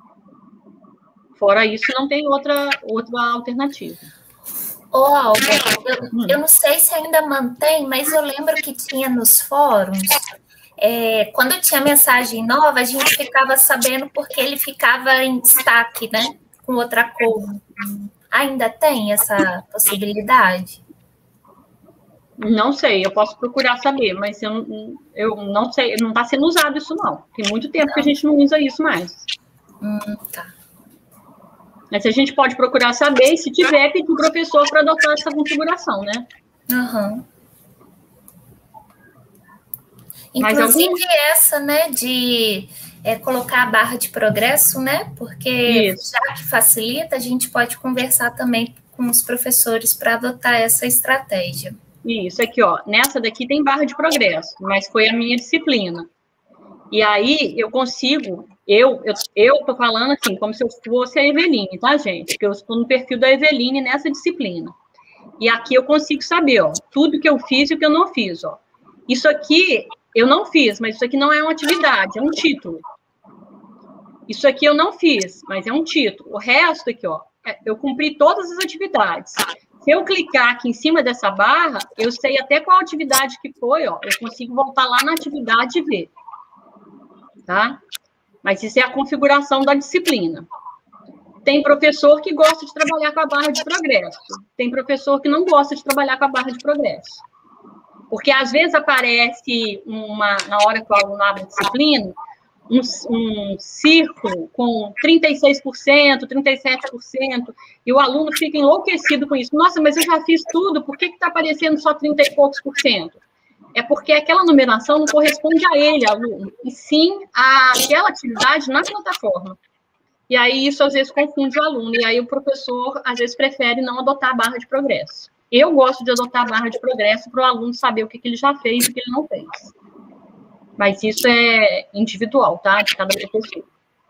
[SPEAKER 2] Fora isso, não tem outra, outra alternativa.
[SPEAKER 1] Ô, Olga, eu, hum. eu não sei se ainda mantém, mas eu lembro que tinha nos fóruns, é, quando tinha mensagem nova, a gente ficava sabendo porque ele ficava em destaque, né? Com outra cor. Ainda tem essa possibilidade?
[SPEAKER 2] Não sei, eu posso procurar saber, mas eu, eu não sei, não está sendo usado isso, não. Tem muito tempo não. que a gente não usa isso mais.
[SPEAKER 1] Hum, tá.
[SPEAKER 2] Mas a gente pode procurar saber, e se tiver, pedir o professor para adotar essa configuração, né?
[SPEAKER 1] Uhum. Inclusive algum... essa, né, de é, colocar a barra de progresso, né? Porque Isso. já que facilita, a gente pode conversar também com os professores para adotar essa estratégia.
[SPEAKER 2] Isso, aqui, ó. Nessa daqui tem barra de progresso, mas foi a minha disciplina. E aí eu consigo, eu, eu, eu tô falando assim, como se eu fosse a Eveline, tá, gente? Porque eu estou no perfil da Eveline nessa disciplina. E aqui eu consigo saber, ó, tudo que eu fiz e o que eu não fiz, ó. Isso aqui eu não fiz, mas isso aqui não é uma atividade, é um título. Isso aqui eu não fiz, mas é um título. O resto aqui, ó, eu cumpri todas as atividades. Se eu clicar aqui em cima dessa barra, eu sei até qual atividade que foi, ó. Eu consigo voltar lá na atividade e ver. Tá? Mas isso é a configuração da disciplina. Tem professor que gosta de trabalhar com a barra de progresso. Tem professor que não gosta de trabalhar com a barra de progresso. Porque, às vezes, aparece, uma, na hora que o aluno abre a disciplina, um, um círculo com trinta e seis por cento, trinta e sete por cento, e o aluno fica enlouquecido com isso. Nossa, mas eu já fiz tudo, por que está aparecendo só trinta e poucos por cento? É porque aquela numeração não corresponde a ele, aluno, e sim àquela atividade na plataforma. E aí isso, às vezes, confunde o aluno, e aí o professor, às vezes, prefere não adotar a barra de progresso. Eu gosto de adotar a barra de progresso para o aluno saber o que, que ele já fez e o que ele não fez. Mas isso é individual, tá? De cada professor.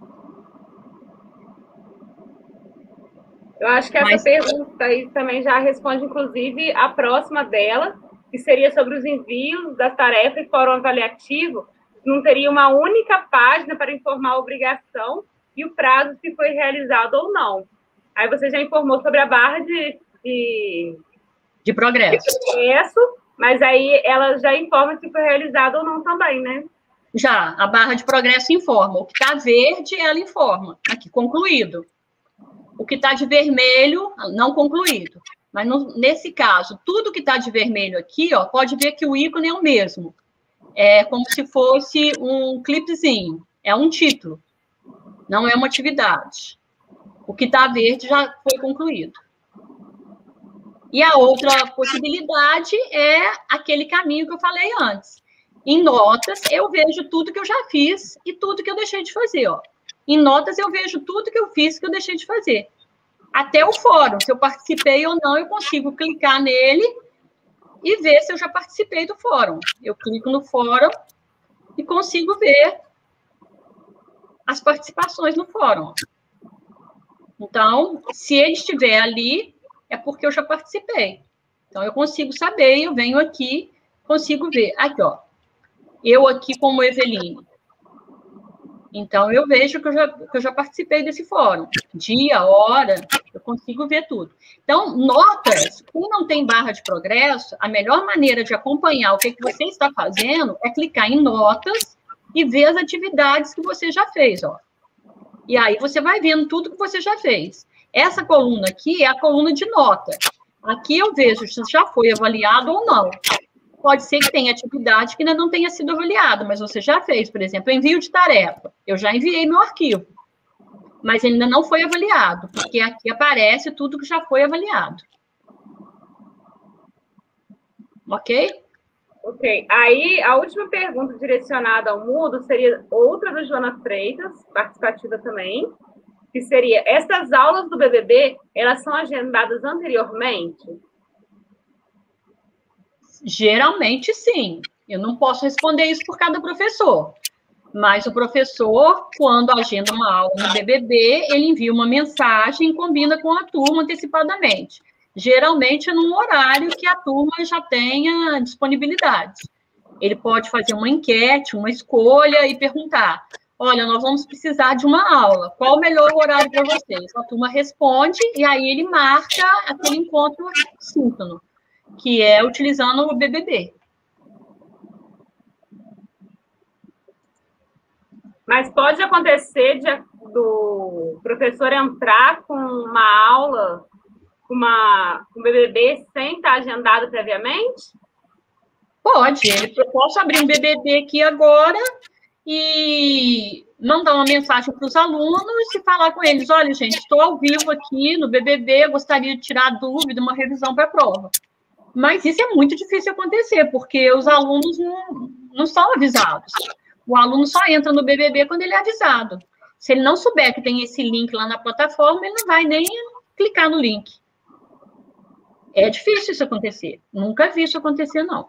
[SPEAKER 3] Eu acho que essa Mas... pergunta aí também já responde, inclusive, a próxima dela, que seria sobre os envios das tarefas e fórum avaliativo. Não teria uma única página para informar a obrigação e o prazo se foi realizado ou não. Aí você já informou sobre a barra de... de...
[SPEAKER 2] De progresso.
[SPEAKER 3] de progresso, mas aí ela já informa se foi realizado ou não também, né?
[SPEAKER 2] Já, a barra de progresso informa. O que está verde, ela informa. Aqui, concluído. O que está de vermelho, não concluído. Mas, no, nesse caso, tudo que está de vermelho aqui, ó, pode ver que o ícone é o mesmo. É como se fosse um clipezinho. É um título. Não é uma atividade. O que está verde já foi concluído. E a outra possibilidade é aquele caminho que eu falei antes. Em notas, eu vejo tudo que eu já fiz e tudo que eu deixei de fazer. Ó. Em notas, eu vejo tudo que eu fiz que eu deixei de fazer. Até o fórum, se eu participei ou não, eu consigo clicar nele e ver se eu já participei do fórum. Eu clico no fórum e consigo ver as participações no fórum. Então, se ele estiver ali, é porque eu já participei. Então, eu consigo saber, eu venho aqui, consigo ver. Aqui, ó. Eu aqui como Eveline. Então, eu vejo que eu já, que eu já participei desse fórum. Dia, hora, eu consigo ver tudo. Então, notas, quem não tem barra de progresso, a melhor maneira de acompanhar o que, que você está fazendo é clicar em notas e ver as atividades que você já fez, ó. E aí você vai vendo tudo que você já fez. Essa coluna aqui é a coluna de nota. Aqui eu vejo se já foi avaliado ou não. Pode ser que tenha atividade que ainda não tenha sido avaliada, mas você já fez, por exemplo, envio de tarefa. Eu já enviei meu arquivo, mas ainda não foi avaliado, porque aqui aparece tudo que já foi avaliado. Ok?
[SPEAKER 3] Ok. Aí, a última pergunta direcionada ao Moodle seria outra da Joana Freitas, participativa também, que seria, essas aulas do B B B, elas são agendadas anteriormente?
[SPEAKER 2] Geralmente, sim. Eu não posso responder isso por cada professor. Mas o professor, quando agenda uma aula no B B B, ele envia uma mensagem e combina com a turma antecipadamente. Geralmente, é num horário que a turma já tenha disponibilidade. Ele pode fazer uma enquete, uma escolha e perguntar, olha, nós vamos precisar de uma aula. Qual o melhor horário para vocês? A turma responde e aí ele marca aquele encontro síncrono, que é utilizando o B B B.
[SPEAKER 3] Mas pode acontecer de, do professor entrar com uma aula, com uma, um B B B, sem estar agendado previamente?
[SPEAKER 2] Pode, eu posso abrir um B B B aqui agora e mandar uma mensagem para os alunos e falar com eles, olha, gente, estou ao vivo aqui no B B B, gostaria de tirar dúvida, uma revisão para a prova. Mas isso é muito difícil acontecer, porque os alunos não, não são avisados. O aluno só entra no B B B quando ele é avisado. Se ele não souber que tem esse link lá na plataforma, ele não vai nem clicar no link. É difícil isso acontecer. Nunca vi isso acontecer, não.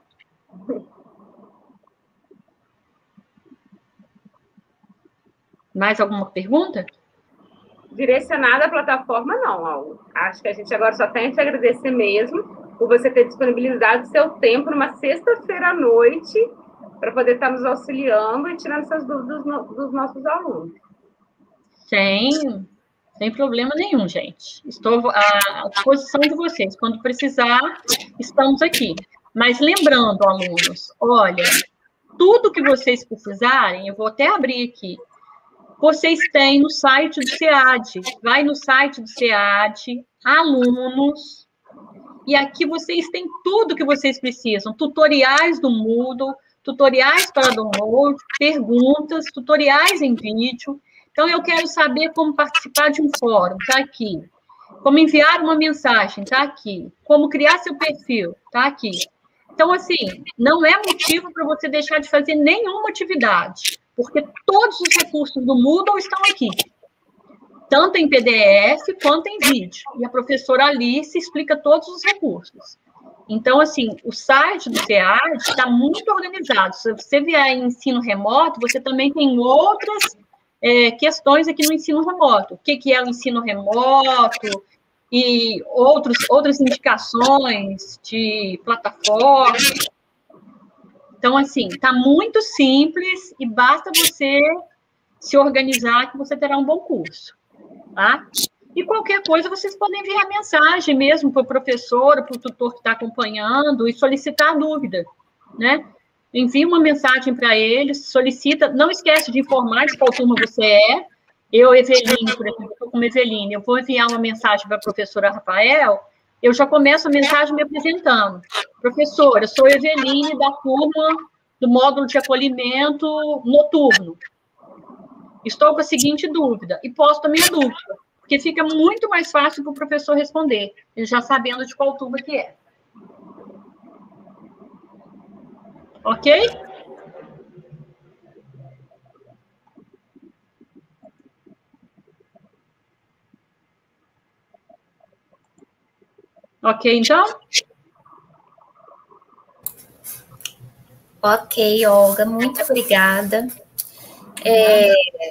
[SPEAKER 2] Mais alguma pergunta?
[SPEAKER 3] Direcionada à plataforma, não, Algo. Acho que a gente agora só tem a te agradecer mesmo por você ter disponibilizado seu tempo numa sexta-feira à noite para poder estar nos auxiliando e tirando essas dúvidas dos nossos alunos.
[SPEAKER 2] Sem, sem problema nenhum, gente. Estou à disposição de vocês. Quando precisar, estamos aqui. Mas lembrando, alunos, olha, tudo que vocês precisarem, eu vou até abrir aqui, vocês têm no site do SEAD. Vai no site do SEAD, alunos, e aqui vocês têm tudo que vocês precisam. Tutoriais do Moodle, tutoriais para download, perguntas, tutoriais em vídeo. Então, eu quero saber como participar de um fórum, está aqui. Como enviar uma mensagem, está aqui. Como criar seu perfil, está aqui. Então, assim, não é motivo para você deixar de fazer nenhuma atividade, porque todos os recursos do Moodle estão aqui, tanto em P D F quanto em vídeo. E a professora Alice explica todos os recursos. Então, assim, o site do SEAD está muito organizado. Se você vier em ensino remoto, você também tem outras é, questões aqui no ensino remoto. O que, que é o ensino remoto e outros, outras indicações de plataforma. Então, assim, está muito simples e basta você se organizar que você terá um bom curso, tá? E qualquer coisa, vocês podem enviar mensagem mesmo para o professor, para o tutor que está acompanhando e solicitar a dúvida, né? Envie uma mensagem para eles, solicita, não esquece de informar de qual turma você é. Eu, Eveline, por exemplo, estou como Eveline, eu vou enviar uma mensagem para a professora Rafael, eu já começo a mensagem me apresentando. Professora, eu sou Eveline, da turma do módulo de acolhimento noturno. Estou com a seguinte dúvida, e posto a minha dúvida, porque fica muito mais fácil para o professor responder, ele já sabendo de qual turma que é. Ok? Ok, então?
[SPEAKER 1] Ok, Olga, muito obrigada. É...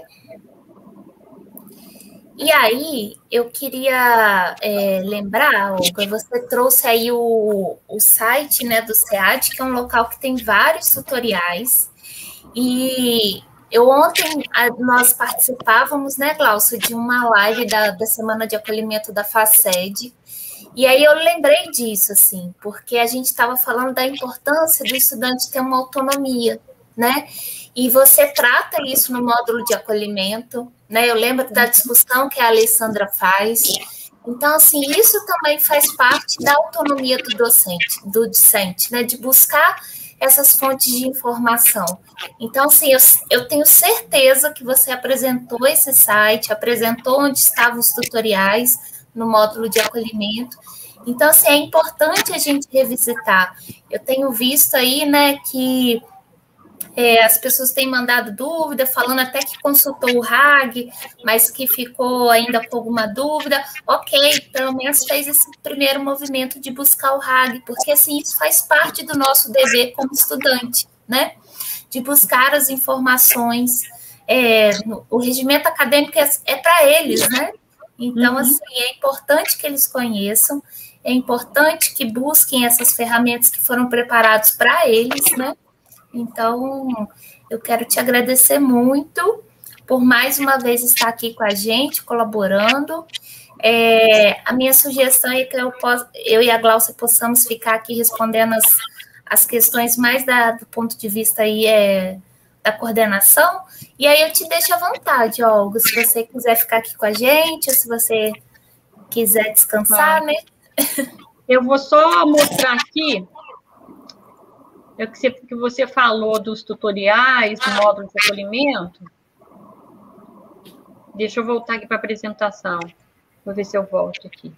[SPEAKER 1] E aí, eu queria é, lembrar, Olga, você trouxe aí o, o site, né, do SEAD, que é um local que tem vários tutoriais, e eu ontem a, nós participávamos, né, Glaucio, de uma live da, da Semana de Acolhimento da FACED, e aí eu lembrei disso, assim, porque a gente estava falando da importância do estudante ter uma autonomia, né? E você trata isso no módulo de acolhimento, né? Eu lembro da discussão que a Alessandra faz. Então, assim, isso também faz parte da autonomia do docente, do discente, né? De buscar essas fontes de informação. Então, assim, eu, eu tenho certeza que você apresentou esse site, apresentou onde estavam os tutoriais no módulo de acolhimento. Então, assim, é importante a gente revisitar. Eu tenho visto aí, né, que é, as pessoas têm mandado dúvida, falando até que consultou o R A G, mas que ficou ainda com alguma dúvida. Ok, pelo menos fez esse primeiro movimento de buscar o R A G, porque, assim, isso faz parte do nosso dever como estudante, né? De buscar as informações. É, o regimento acadêmico é, é para eles, né? Então, uhum. assim, é importante que eles conheçam, é importante que busquem essas ferramentas que foram preparadas para eles, né? Então, eu quero te agradecer muito por mais uma vez estar aqui com a gente, colaborando. É, a minha sugestão é que eu, possa, eu e a Glaucia possamos ficar aqui respondendo as, as questões mais da, do ponto de vista aí, é, da coordenação, e aí eu te deixo à vontade, Olga, se você quiser ficar aqui com a gente, ou se você quiser descansar,
[SPEAKER 2] ah,
[SPEAKER 1] né?
[SPEAKER 2] Eu vou só mostrar aqui é que você, que você falou dos tutoriais, do módulo de acolhimento. Deixa eu voltar aqui para a apresentação. Vou ver se eu volto aqui.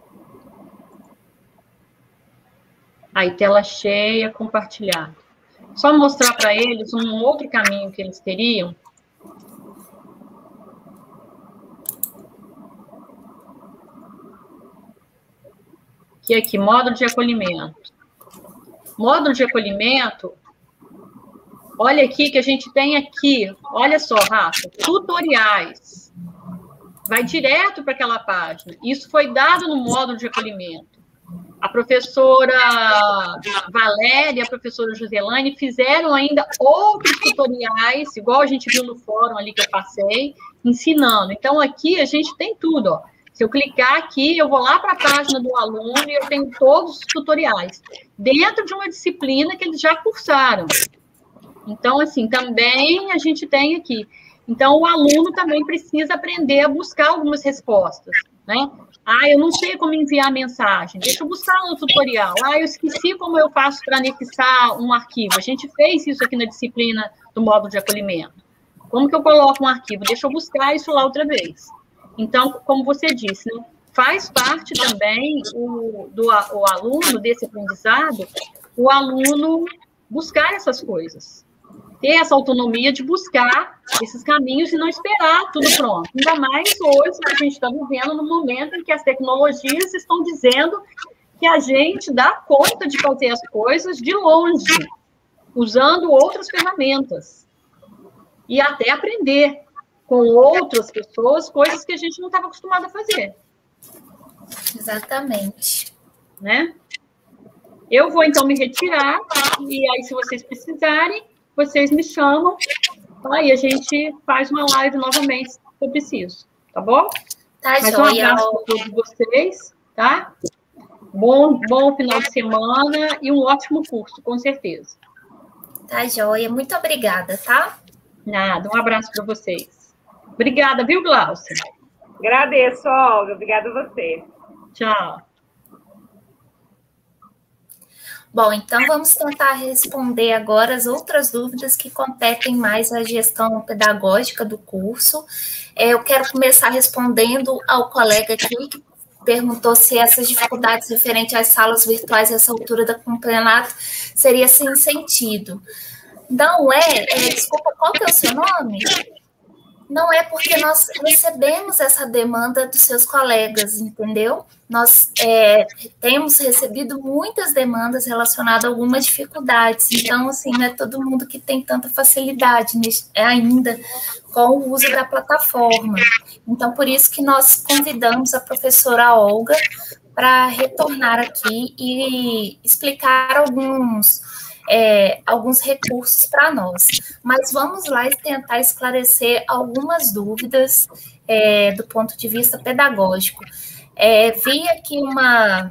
[SPEAKER 2] Aí, tela cheia, compartilhado. Só mostrar para eles um outro caminho que eles teriam. Que é aqui, módulo de acolhimento. Módulo de acolhimento, olha aqui que a gente tem aqui, olha só, Rafa, tutoriais. Vai direto para aquela página. Isso foi dado no módulo de acolhimento. A professora Valéria e a professora Joselane fizeram ainda outros tutoriais, igual a gente viu no fórum ali que eu passei, ensinando. Então, aqui a gente tem tudo, ó. Se eu clicar aqui, eu vou lá para a página do aluno e eu tenho todos os tutoriais, dentro de uma disciplina que eles já cursaram. Então, assim, também a gente tem aqui. Então, o aluno também precisa aprender a buscar algumas respostas, né? Ah, eu não sei como enviar mensagem, deixa eu buscar no tutorial. Ah, eu esqueci como eu faço para anexar um arquivo. A gente fez isso aqui na disciplina do módulo de acolhimento. Como que eu coloco um arquivo? Deixa eu buscar isso lá outra vez. Então, como você disse, né, faz parte também o, do o aluno, desse aprendizado, o aluno buscar essas coisas. Ter essa autonomia de buscar esses caminhos e não esperar tudo pronto. Ainda mais hoje, que a gente está vivendo no momento em que as tecnologias estão dizendo que a gente dá conta de fazer as coisas de longe, usando outras ferramentas. E até aprender com outras pessoas, coisas que a gente não estava acostumado a fazer.
[SPEAKER 1] Exatamente.
[SPEAKER 2] Né? Eu vou, então, me retirar, e aí, se vocês precisarem, vocês me chamam, tá? E a gente faz uma live novamente, se eu preciso, tá bom?
[SPEAKER 1] Tá,
[SPEAKER 2] Mas um abraço para todos vocês, tá? Bom, bom final de semana e um ótimo curso, com certeza.
[SPEAKER 1] Tá, joia. Muito obrigada, tá?
[SPEAKER 2] Nada, um abraço para vocês. Obrigada, viu, Glaucia?
[SPEAKER 3] Agradeço, Olga. Obrigada a você.
[SPEAKER 2] Tchau.
[SPEAKER 1] Bom, então vamos tentar responder agora as outras dúvidas que competem mais à gestão pedagógica do curso. É, eu quero começar respondendo ao colega aqui, que perguntou se essas dificuldades referentes às salas virtuais a essa altura do campeonato seria sem sentido. Não é, é, desculpa, qual que é o seu nome? Não é porque nós recebemos essa demanda dos seus colegas, entendeu? Nós é, temos recebido muitas demandas relacionadas a algumas dificuldades. Então, assim, não é todo mundo que tem tanta facilidade ainda com o uso da plataforma. Então, por isso que nós convidamos a professora Olga para retornar aqui e explicar alguns... É, alguns recursos para nós, mas vamos lá e tentar esclarecer algumas dúvidas é, do ponto de vista pedagógico. É, vi aqui uma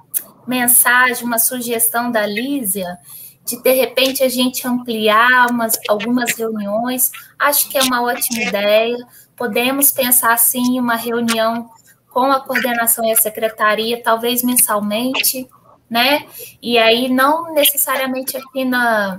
[SPEAKER 1] mensagem, uma sugestão da Lísia, de, de repente, a gente ampliar umas, algumas reuniões, acho que é uma ótima ideia, podemos pensar, sim, em uma reunião com a coordenação e a secretaria, talvez mensalmente, né? E aí, não necessariamente aqui na,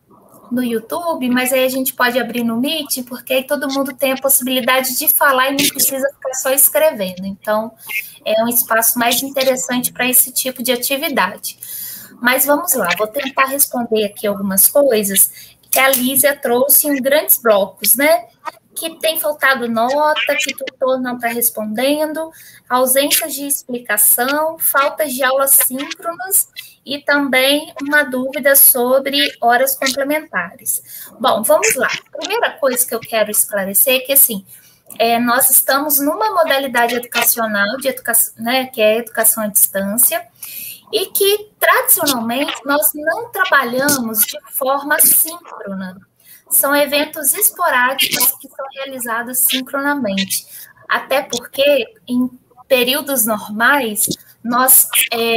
[SPEAKER 1] no YouTube, mas aí a gente pode abrir no Meet, porque aí todo mundo tem a possibilidade de falar e não precisa ficar só escrevendo. Então, é um espaço mais interessante para esse tipo de atividade. Mas vamos lá, vou tentar responder aqui algumas coisas que a Lísia trouxe em grandes blocos, né? Que tem faltado nota, que o tutor não está respondendo, ausência de explicação, falta de aulas síncronas e também uma dúvida sobre horas complementares. Bom, vamos lá. A primeira coisa que eu quero esclarecer é que, assim, é, nós estamos numa modalidade educacional, de educação, né, que é a educação à distância, e que, tradicionalmente, nós não trabalhamos de forma síncrona. São eventos esporádicos que são realizados sincronamente. Até porque, em períodos normais, nós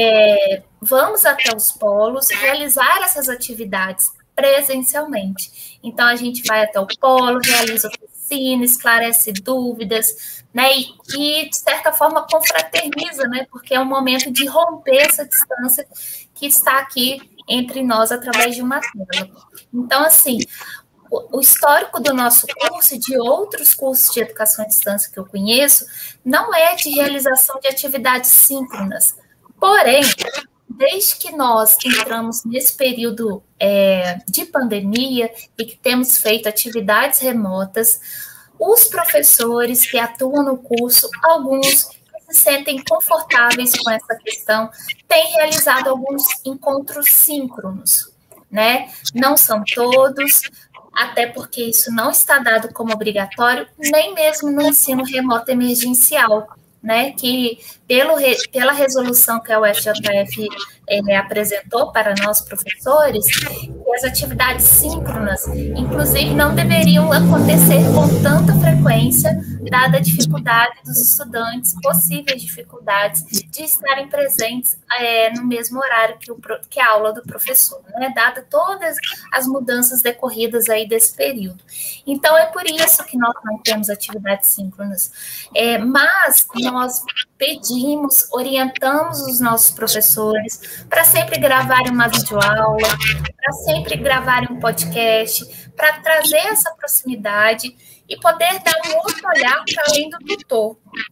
[SPEAKER 1] é, vamos até os polos realizar essas atividades presencialmente. Então, a gente vai até o polo, realiza oficina, esclarece dúvidas, né? E, e, de certa forma, confraterniza, né? Porque é um momento de romper essa distância que está aqui entre nós através de uma tela. Então, assim, o histórico do nosso curso e de outros cursos de educação à distância que eu conheço não é de realização de atividades síncronas. Porém, desde que nós entramos nesse período é, de pandemia e que temos feito atividades remotas, os professores que atuam no curso, alguns que se sentem confortáveis com essa questão, têm realizado alguns encontros síncronos, né? Não são todos, até porque isso não está dado como obrigatório, nem mesmo no ensino remoto emergencial, né, que pelo, pela resolução que a U F J F é, apresentou para nós professores, que as atividades síncronas, inclusive, não deveriam acontecer com tanta frequência, dada a dificuldade dos estudantes, possíveis dificuldades de estarem presentes é, no mesmo horário que, o, que a aula do professor, né, dada todas as mudanças decorridas aí desse período. Então, é por isso que nós não temos atividades síncronas. É, mas nós pedimos, orientamos os nossos professores para sempre gravarem uma videoaula, para sempre gravarem um podcast, para trazer essa proximidade e poder dar um outro olhar para além do tutor.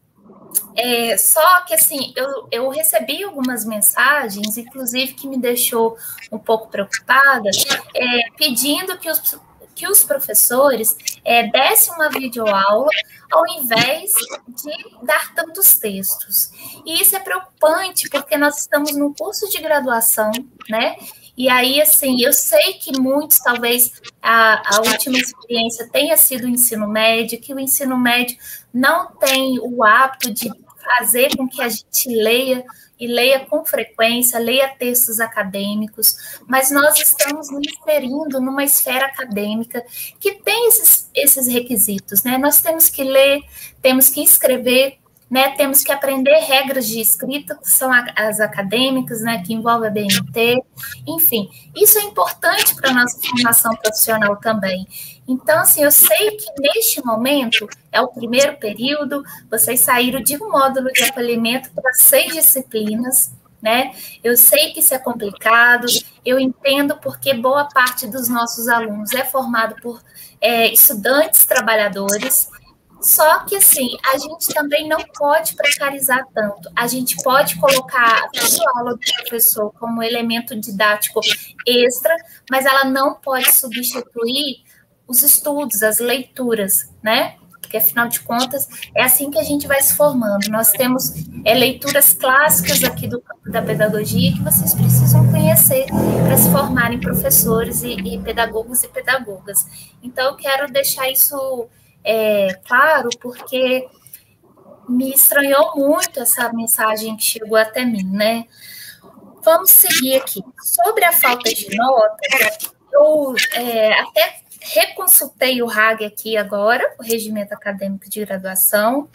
[SPEAKER 1] É, só que, assim, eu, eu recebi algumas mensagens, inclusive que me deixou um pouco preocupada, é, pedindo que os que os professores é, dessem uma videoaula ao invés de dar tantos textos. E isso é preocupante, porque nós estamos num curso de graduação, né? E aí, assim, eu sei que muitos, talvez, a, a última experiência tenha sido o ensino médio, que o ensino médio não tem o hábito de fazer com que a gente leia, e leia com frequência, leia textos acadêmicos, mas nós estamos nos inserindo numa esfera acadêmica que tem esses, esses requisitos, né? Nós temos que ler, temos que escrever, né? Temos que aprender regras de escrita, que são as acadêmicas, né? Que envolvem a B N T, enfim, isso é importante para a nossa formação profissional também. Então, assim, eu sei que neste momento, é o primeiro período, vocês saíram de um módulo de acolhimento para seis disciplinas, né? Eu sei que isso é complicado, eu entendo porque boa parte dos nossos alunos é formado por é, estudantes trabalhadores, só que, assim, a gente também não pode precarizar tanto. A gente pode colocar a aula do professor como elemento didático extra, mas ela não pode substituir os estudos, as leituras, né? Porque, afinal de contas, é assim que a gente vai se formando. Nós temos é, leituras clássicas aqui do campo da pedagogia que vocês precisam conhecer para se formarem professores e, e pedagogos e pedagogas. Então, eu quero deixar isso é, claro, porque me estranhou muito essa mensagem que chegou até mim, né? Vamos seguir aqui. Sobre a falta de notas, eu é, até reconsultei o R A G aqui agora, o Regimento Acadêmico de Graduação,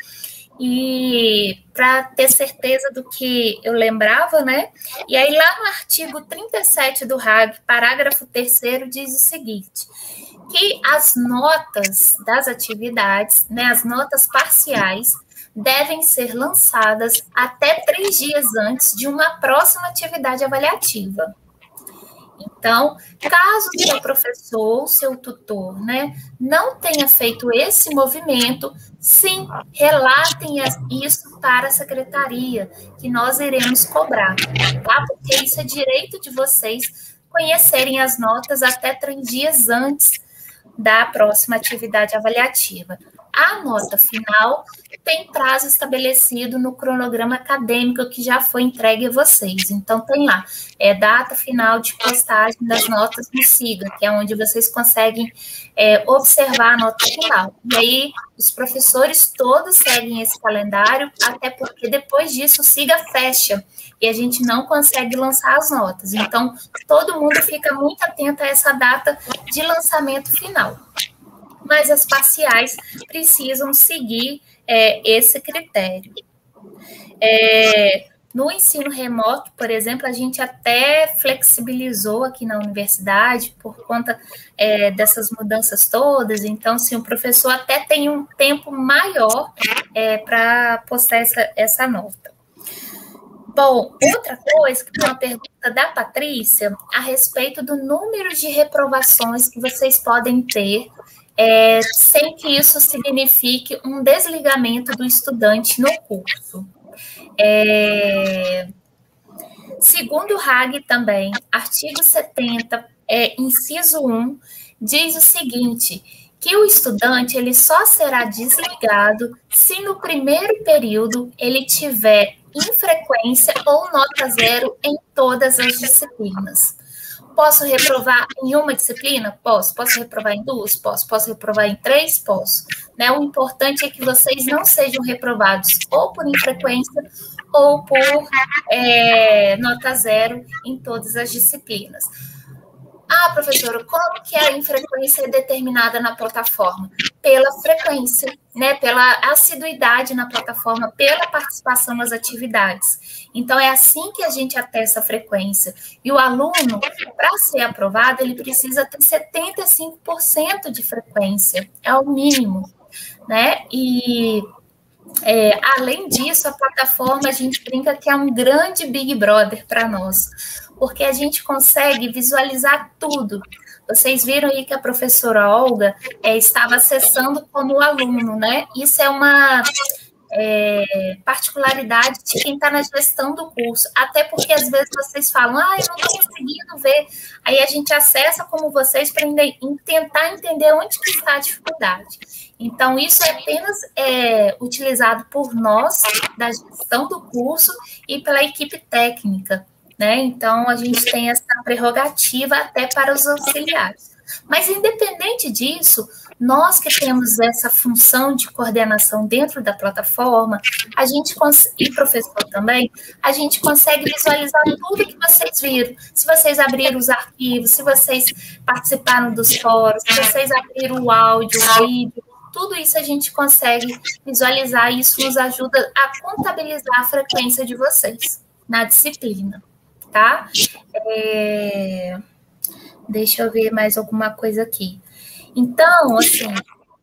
[SPEAKER 1] e para ter certeza do que eu lembrava, né? E aí, lá no artigo trinta e sete do R A G, parágrafo terceiro, diz o seguinte, que as notas das atividades, né, as notas parciais, devem ser lançadas até três dias antes de uma próxima atividade avaliativa. Então, caso o seu professor, o seu tutor, né, não tenha feito esse movimento, sim, relatem isso para a secretaria, que nós iremos cobrar, tá? Porque isso é direito de vocês conhecerem as notas até três dias antes da próxima atividade avaliativa. A nota final tem prazo estabelecido no cronograma acadêmico que já foi entregue a vocês. Então, tem lá, é data final de postagem das notas no SIGA, que é onde vocês conseguem é, observar a nota final. E aí, os professores todos seguem esse calendário, até porque depois disso o SIGA fecha e a gente não consegue lançar as notas. Então, todo mundo fica muito atento a essa data de lançamento final. Mas as parciais precisam seguir é, esse critério. É, no ensino remoto, por exemplo, a gente até flexibilizou aqui na universidade por conta é, dessas mudanças todas. Então, se o professor até tem um tempo maior é, para postar essa, essa nota. Bom, outra coisa, que é uma pergunta da Patrícia, a respeito do número de reprovações que vocês podem ter, é, sem que isso signifique um desligamento do estudante no curso. É, segundo o R A G também, artigo setenta, é, inciso um, diz o seguinte, que o estudante ele só será desligado se no primeiro período ele tiver infrequência ou nota zero em todas as disciplinas. Posso reprovar em uma disciplina? Posso. Posso reprovar em duas? Posso. Posso reprovar em três? Posso. Né? O importante é que vocês não sejam reprovados ou por infrequência ou por é, nota zero em todas as disciplinas. Ah, professora, como que a infrequência é determinada na plataforma? Pela frequência, né? Pela assiduidade na plataforma, pela participação nas atividades. Então, é assim que a gente atesta a frequência. E o aluno, para ser aprovado, ele precisa ter setenta e cinco por cento de frequência, é o mínimo, né? E, é, além disso, a plataforma, a gente brinca que é um grande Big Brother para nós, porque a gente consegue visualizar tudo. Vocês viram aí que a professora Olga é, estava acessando como aluno, né? Isso é uma é, particularidade de quem está na gestão do curso, até porque às vezes vocês falam, ah, eu não estou conseguindo ver, aí a gente acessa como vocês para tentar entender onde que está a dificuldade. Então, isso é apenas é, utilizado por nós, da gestão do curso, e pela equipe técnica, né? Então, a gente tem essa prerrogativa até para os auxiliares. Mas, independente disso, nós que temos essa função de coordenação dentro da plataforma, a gente e professor também, a gente consegue visualizar tudo que vocês viram. Se vocês abriram os arquivos, se vocês participaram dos fóruns, se vocês abriram o áudio, o vídeo, tudo isso a gente consegue visualizar e isso nos ajuda a contabilizar a frequência de vocês na disciplina. Tá? É... Deixa eu ver mais alguma coisa aqui. Então, assim,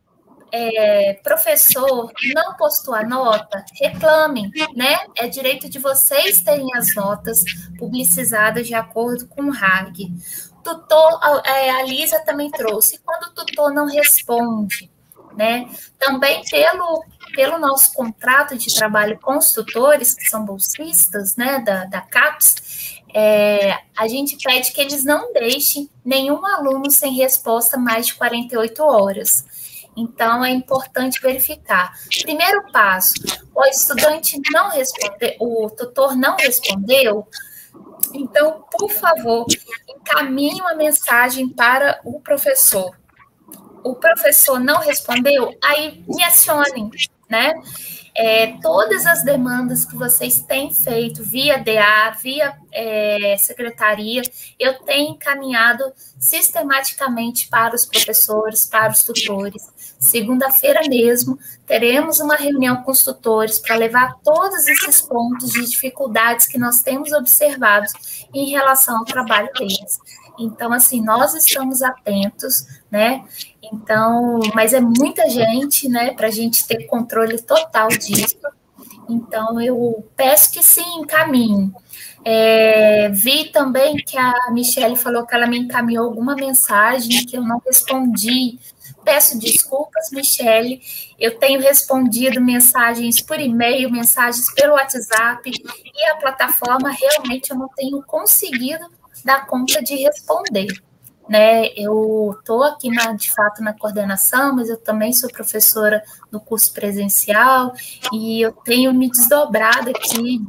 [SPEAKER 1] é, professor, não postou a nota, reclamem, né? É direito de vocês terem as notas publicizadas de acordo com o R A G. Tutor, a Lisa também trouxe, quando o tutor não responde, né? Também pelo, pelo nosso contrato de trabalho com os tutores, que são bolsistas, né, da, da CAPES, É, a gente pede que eles não deixem nenhum aluno sem resposta mais de quarenta e oito horas. Então, é importante verificar. Primeiro passo, o estudante não respondeu, o tutor não respondeu, então, por favor, encaminhe uma mensagem para o professor. O professor não respondeu, aí me acionem, né? É, todas as demandas que vocês têm feito via D A, via é, secretaria, eu tenho encaminhado sistematicamente para os professores, para os tutores. Segunda-feira mesmo, teremos uma reunião com os tutores para levar todos esses pontos de dificuldades que nós temos observado em relação ao trabalho deles. Então, assim, nós estamos atentos, né? Então, mas é muita gente, né, para a gente ter controle total disso. Então, eu peço que sim, encaminhe. É, vi também que a Michele falou que ela me encaminhou alguma mensagem que eu não respondi. Peço desculpas, Michele. Eu tenho respondido mensagens por e-mail, mensagens pelo WhatsApp, e a plataforma realmente eu não tenho conseguido dar conta de responder, né? Eu estou aqui, na, de fato, na coordenação, mas eu também sou professora no curso presencial e eu tenho me desdobrado aqui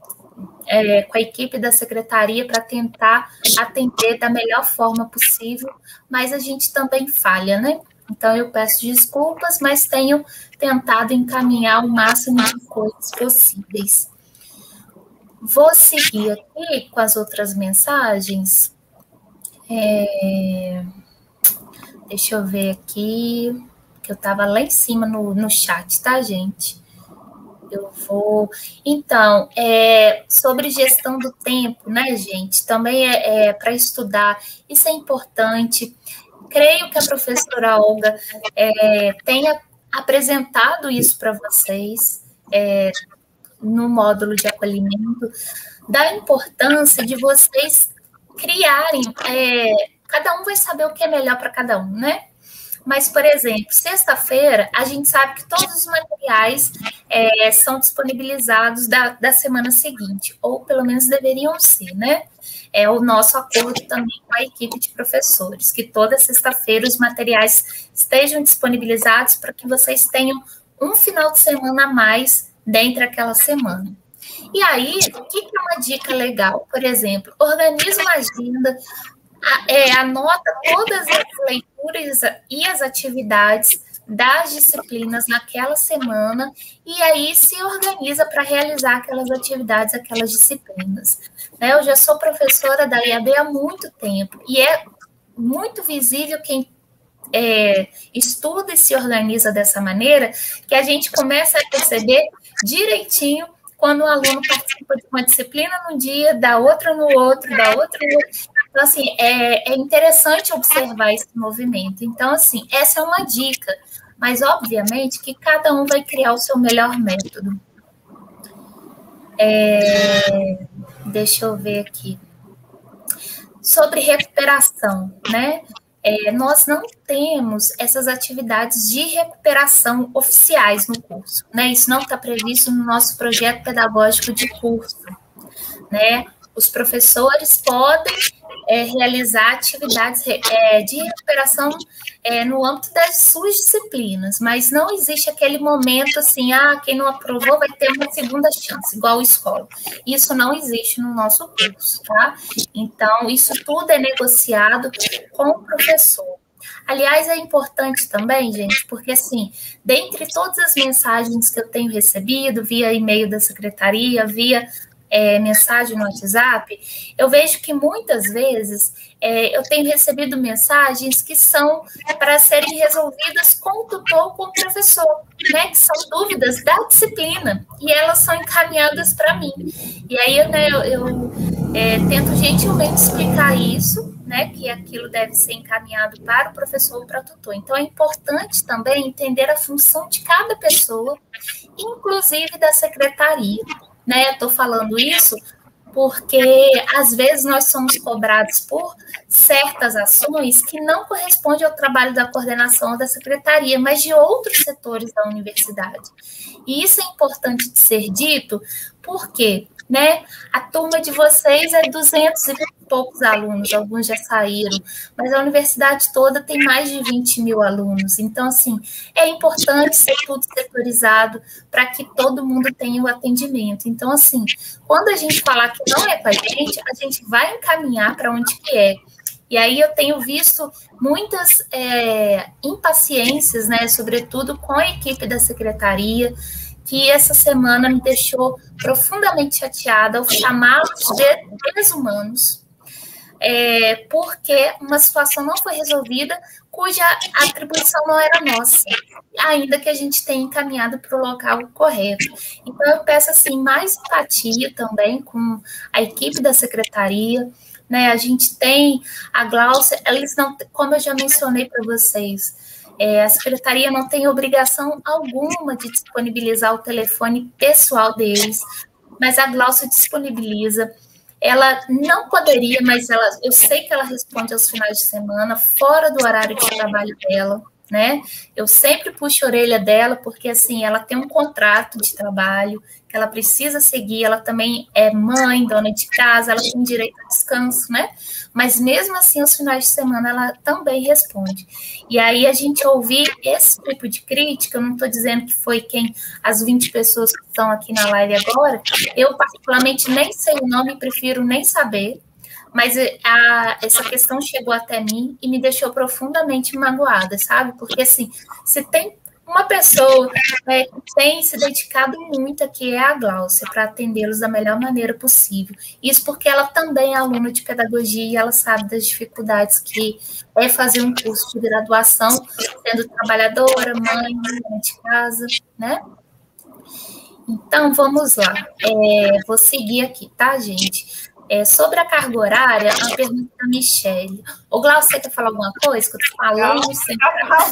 [SPEAKER 1] é, com a equipe da secretaria para tentar atender da melhor forma possível, mas a gente também falha, né? Então, eu peço desculpas, mas tenho tentado encaminhar o máximo de coisas possíveis. Vou seguir aqui com as outras mensagens. É... Deixa eu ver aqui, que eu estava lá em cima no, no chat, tá, gente? Eu vou... Então, é, sobre gestão do tempo, né, gente? Também é, é para estudar, isso é importante. Creio que a professora Olga é, tenha apresentado isso para vocês, é, no módulo de acolhimento, da importância de vocês criarem, é, cada um vai saber o que é melhor para cada um, né? Mas, por exemplo, sexta-feira, a gente sabe que todos os materiais é, são disponibilizados da, da semana seguinte, ou pelo menos deveriam ser, né? É o nosso acordo também com a equipe de professores, que toda sexta-feira os materiais estejam disponibilizados para que vocês tenham um final de semana a mais dentro daquela semana. E aí, o que é uma dica legal? Por exemplo, organiza uma agenda, é, anota todas as leituras e as atividades das disciplinas naquela semana e aí se organiza para realizar aquelas atividades, aquelas disciplinas. Né? Eu já sou professora da I A B há muito tempo e é muito visível quem é, estuda e se organiza dessa maneira que a gente começa a perceber direitinho quando o aluno participa de uma disciplina num dia, da outra no outro, da outra no outro. Então, assim, é, é interessante observar esse movimento. Então, assim, essa é uma dica, mas, obviamente, que cada um vai criar o seu melhor método. É, deixa eu ver aqui. Sobre recuperação, né? É, nós não temos essas atividades de recuperação oficiais no curso, né? Isso não está previsto no nosso projeto pedagógico de curso, né? Os professores podem é, realizar atividades é, de recuperação é, no âmbito das suas disciplinas, mas não existe aquele momento assim, ah, quem não aprovou vai ter uma segunda chance, igual a escola. Isso não existe no nosso curso, tá? Então, isso tudo é negociado com o professor. Aliás, é importante também, gente, porque, assim, dentre todas as mensagens que eu tenho recebido, via e-mail da secretaria, via É, mensagem no WhatsApp, eu vejo que muitas vezes é, eu tenho recebido mensagens que são para serem resolvidas com o tutor ou com o professor, né, que são dúvidas da disciplina, e elas são encaminhadas para mim. E aí né, eu, eu é, tento gentilmente explicar isso, né, que aquilo deve ser encaminhado para o professor ou para o tutor. Então, é importante também entender a função de cada pessoa, inclusive da secretaria. Né, estou falando isso porque, às vezes, nós somos cobrados por certas ações que não correspondem ao trabalho da coordenação ou da secretaria, mas de outros setores da universidade. E isso é importante de ser dito porque, né, a turma de vocês é duzentos e poucos alunos, alguns já saíram, mas a universidade toda tem mais de vinte mil alunos. Então, assim, é importante ser tudo setorizado para que todo mundo tenha o atendimento. Então, assim, quando a gente falar que não é com a gente, a gente vai encaminhar para onde que é. E aí eu tenho visto muitas é, impaciências, né, sobretudo com a equipe da secretaria, que essa semana me deixou profundamente chateada ao chamá-los de desumanos, é, porque uma situação não foi resolvida cuja atribuição não era nossa, ainda que a gente tenha encaminhado para o local correto. Então, eu peço, assim, mais empatia também com a equipe da secretaria, né? A gente tem a Glaucia, eles não, como eu já mencionei para vocês, É, a secretaria não tem obrigação alguma de disponibilizar o telefone pessoal deles, mas a Glaucia disponibiliza. Ela não poderia, mas ela, eu sei que ela responde aos finais de semana, fora do horário de trabalho dela, né? Eu sempre puxo a orelha dela, porque, assim, ela tem um contrato de trabalho que ela precisa seguir, ela também é mãe, dona de casa, ela tem direito a descanso, né? Mas, mesmo assim, aos finais de semana, ela também responde. E aí, a gente ouvir esse tipo de crítica, eu não estou dizendo que foi quem, as vinte pessoas que estão aqui na live agora, eu, particularmente, nem sei o nome, prefiro nem saber, mas a, essa questão chegou até mim e me deixou profundamente magoada, sabe? Porque, assim, se tem uma pessoa é, que tem se dedicado muito aqui, é a Glaucia, para atendê-los da melhor maneira possível. Isso porque ela também é aluna de pedagogia e ela sabe das dificuldades que é fazer um curso de graduação, sendo trabalhadora, mãe, dona de casa, né? Então, vamos lá. É, vou seguir aqui, tá, gente? É, sobre a carga horária, uma pergunta da Michelle. Ô, Glaucio, você quer falar alguma coisa? Que eu tô falando sempre.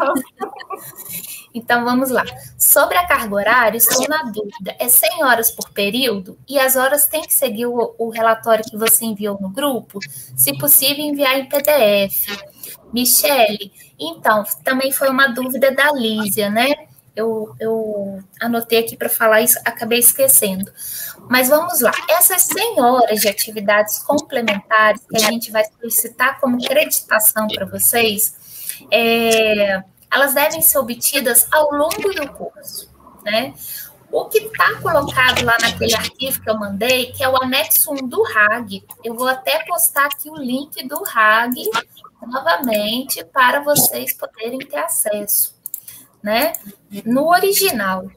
[SPEAKER 1] Então, vamos lá. Sobre a carga horária, estou na dúvida. É cem horas por período? E as horas têm que seguir o, o relatório que você enviou no grupo? Se possível, enviar em P D F. Michelle, então, também foi uma dúvida da Lísia, né? Eu, eu anotei aqui para falar isso, acabei esquecendo. Mas vamos lá. Essas cem horas de atividades complementares que a gente vai solicitar como creditação para vocês, é, elas devem ser obtidas ao longo do curso, né? O que está colocado lá naquele arquivo que eu mandei, que é o anexo um do R A G, eu vou até postar aqui o link do R A G novamente para vocês poderem ter acesso, né? No original.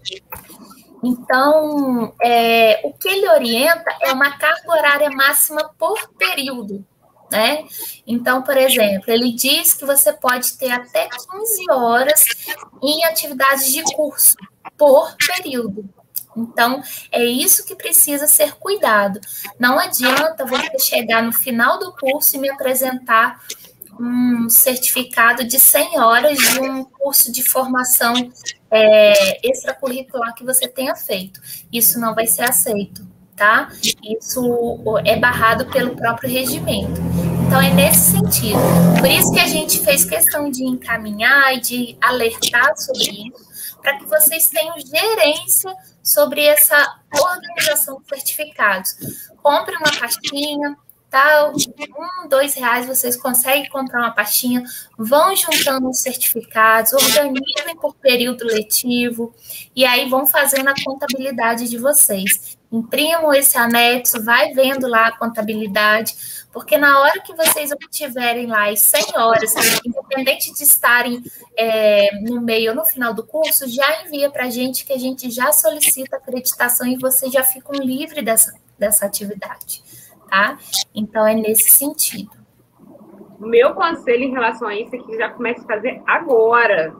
[SPEAKER 1] Então, é, o que ele orienta é uma carga horária máxima por período, né? Então, por exemplo, ele diz que você pode ter até quinze horas em atividades de curso por período. Então, é isso que precisa ser cuidado. Não adianta você chegar no final do curso e me apresentar um certificado de cem horas de um curso de formação é, extracurricular que você tenha feito. Isso não vai ser aceito, tá? Isso é barrado pelo próprio regimento. Então, é nesse sentido. Por isso que a gente fez questão de encaminhar e de alertar sobre isso, para que vocês tenham gerência sobre essa organização de certificados. Compre uma pastinha, tá? Um, dois reais vocês conseguem comprar uma pastinha, vão juntando os certificados, organizem por período letivo, e aí vão fazendo a contabilidade de vocês. Imprimam esse anexo, vai vendo lá a contabilidade, porque na hora que vocês obtiverem lá as cem horas, independente de estarem é, no meio ou no final do curso, já envia para a gente que a gente já solicita acreditação e vocês já ficam livres dessa, dessa atividade. Tá? Então, é nesse sentido.
[SPEAKER 3] O meu conselho em relação a isso é que já comece a fazer agora.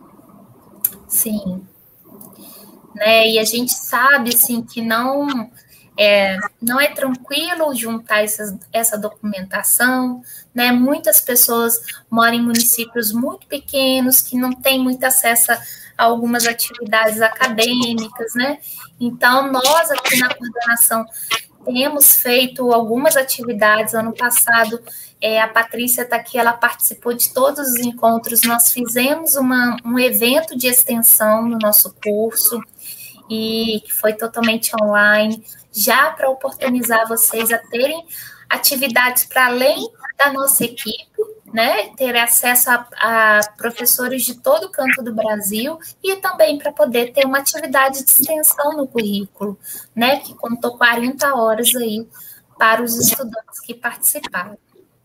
[SPEAKER 1] Sim. Né? E a gente sabe, assim, que não é, não é tranquilo juntar essas, essa documentação, né? Muitas pessoas moram em municípios muito pequenos, que não têm muito acesso a algumas atividades acadêmicas, né? Então, nós aqui na coordenação temos feito algumas atividades. Ano passado, é, a Patrícia está aqui, ela participou de todos os encontros. Nós fizemos uma, um evento de extensão no nosso curso, e que foi totalmente online, já para oportunizar vocês a terem atividades para além da nossa equipe, né, ter acesso a, a professores de todo canto do Brasil e também para poder ter uma atividade de extensão no currículo, né, que contou quarenta horas aí para os estudantes que participaram.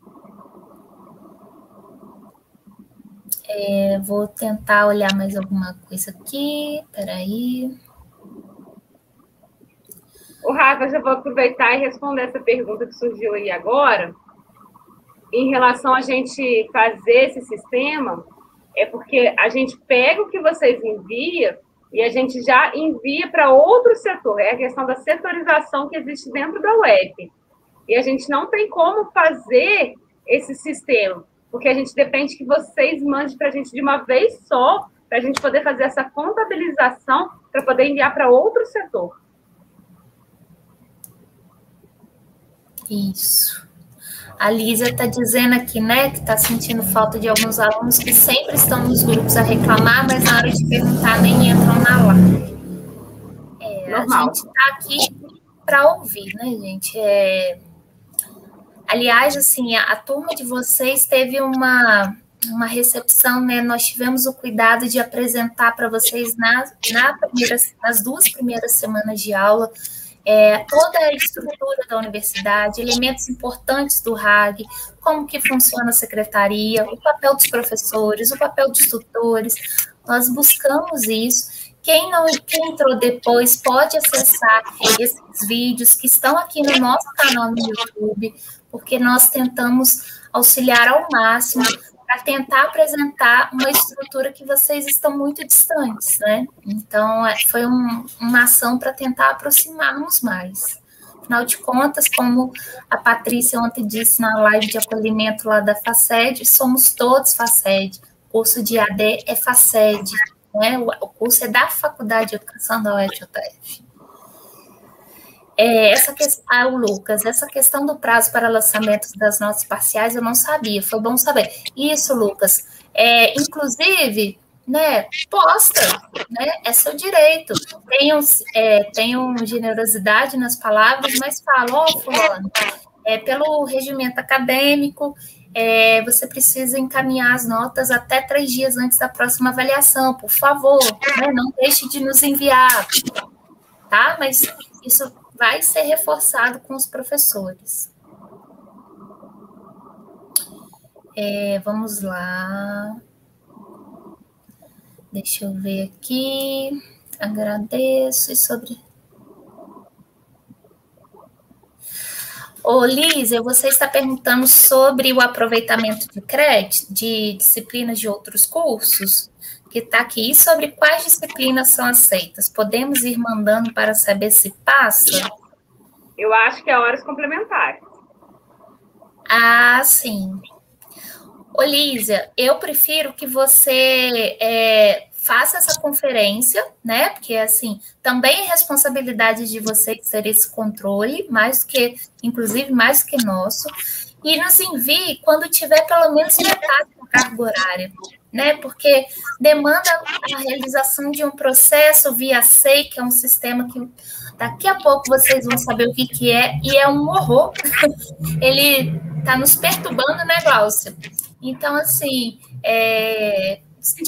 [SPEAKER 1] É, vou tentar olhar mais alguma coisa aqui, peraí.
[SPEAKER 3] O Rafa, já vou aproveitar e responder essa pergunta que surgiu aí agora. Em relação a gente fazer esse sistema, é porque a gente pega o que vocês enviam e a gente já envia para outro setor. É a questão da setorização que existe dentro da U E P. E a gente não tem como fazer esse sistema, porque a gente depende que vocês mandem para a gente de uma vez só, para a gente poder fazer essa contabilização, para poder enviar para outro setor.
[SPEAKER 1] Isso. A Lísia está dizendo aqui, né, que está sentindo falta de alguns alunos que sempre estão nos grupos a reclamar, mas na hora de perguntar nem entram na live. É, a gente está aqui para ouvir, né, gente? É... Aliás, assim, a, a turma de vocês teve uma, uma recepção, né? Nós tivemos o cuidado de apresentar para vocês na, na primeira, nas duas primeiras semanas de aula É, toda a estrutura da universidade, elementos importantes do R A G, como que funciona a secretaria, o papel dos professores, o papel dos tutores. Nós buscamos isso. Quem não quem entrou depois pode acessar esses vídeos que estão aqui no nosso canal no YouTube, porque nós tentamos auxiliar ao máximo para tentar apresentar uma estrutura que vocês estão muito distantes, né? Então, foi um, uma ação para tentar aproximarmos mais. Afinal de contas, como a Patrícia ontem disse na live de acolhimento lá da FACED, somos todos FACED. O curso de A D é FACED, né? O curso é da Faculdade de Educação da U F J F. É, essa questão, ah, o Lucas, essa questão do prazo para lançamento das notas parciais eu não sabia, foi bom saber. Isso, Lucas, é, inclusive, né, posta, né, é seu direito. Tenham, é, tenham generosidade nas palavras, mas fala, ó, oh, fulano, é, pelo regimento acadêmico, é, você precisa encaminhar as notas até três dias antes da próxima avaliação, por favor, né, não deixe de nos enviar, tá? Mas isso vai ser reforçado com os professores. É, vamos lá. Deixa eu ver aqui. Agradeço. E sobre... Ô, Lízia, você está perguntando sobre o aproveitamento de crédito, de disciplinas de outros cursos? Que está aqui. E sobre quais disciplinas são aceitas? Podemos ir mandando para saber se passa?
[SPEAKER 3] Eu acho que é horas complementares.
[SPEAKER 1] Ah, sim. Ô, Lízia, eu prefiro que você é, faça essa conferência, né? Porque, assim, também é responsabilidade de vocês ter esse controle, mais que, inclusive, mais que nosso, e nos envie quando tiver pelo menos metade da carga horária, né? Porque demanda a realização de um processo via S E I, que é um sistema que daqui a pouco vocês vão saber o que, que é, e é um horror. Ele está nos perturbando, né, Glaucia? Então, assim, é,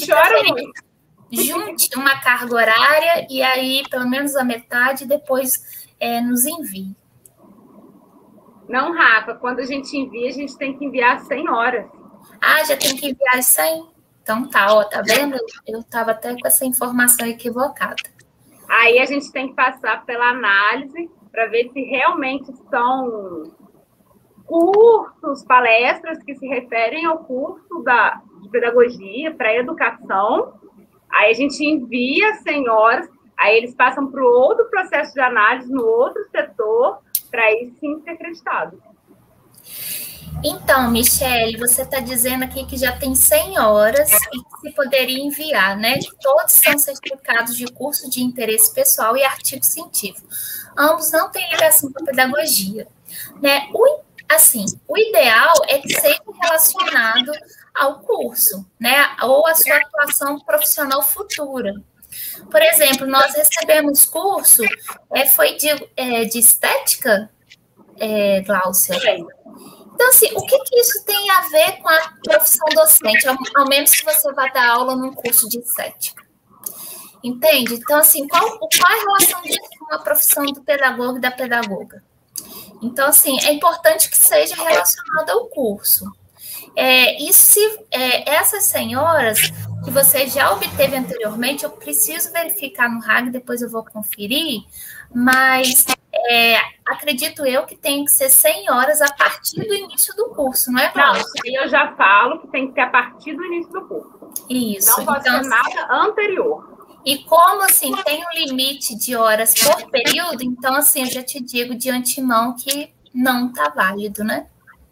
[SPEAKER 1] junte uma carga horária e aí, pelo menos a metade, depois é, nos envie.
[SPEAKER 3] Não, Rafa, quando a gente envia, a gente tem que enviar cem horas.
[SPEAKER 1] Ah, já tem que enviar cem? Então tá, ó, tá vendo? Eu estava até com essa informação equivocada.
[SPEAKER 3] Aí a gente tem que passar pela análise para ver se realmente são cursos, palestras que se referem ao curso da, de pedagogia para educação. Aí a gente envia cem horas, aí eles passam para o outro processo de análise no outro setor, para aí sim ser acreditado.
[SPEAKER 1] Então, Michele, você está dizendo aqui que já tem cem horas e que se poderia enviar, né? Todos são certificados de curso de interesse pessoal e artigo científico. Ambos não têm ligação com a pedagogia, né? O, assim, o ideal é que seja relacionado ao curso, né? Ou à sua atuação profissional futura. Por exemplo, nós recebemos curso, é, foi de, é, de estética, é, Glaucia? Então, assim, o que, que isso tem a ver com a profissão docente? Ao, ao menos que você vá dar aula num curso de estética. Entende? Então, assim, qual, qual é a relação disso com a profissão do pedagogo e da pedagoga? Então, assim, é importante que seja relacionado ao curso. É, e se é, essas cem horas que você já obteve anteriormente, eu preciso verificar no R A G, depois eu vou conferir, mas é, acredito eu que tem que ser cem horas a partir do início do curso, não é, Cláudia?
[SPEAKER 3] Não, eu já falo que tem que ser a partir do início do curso.
[SPEAKER 1] Isso.
[SPEAKER 3] Não pode então, ser nada anterior.
[SPEAKER 1] E como, assim, tem um limite de horas por período, então, assim, eu já te digo de antemão que não está válido, né?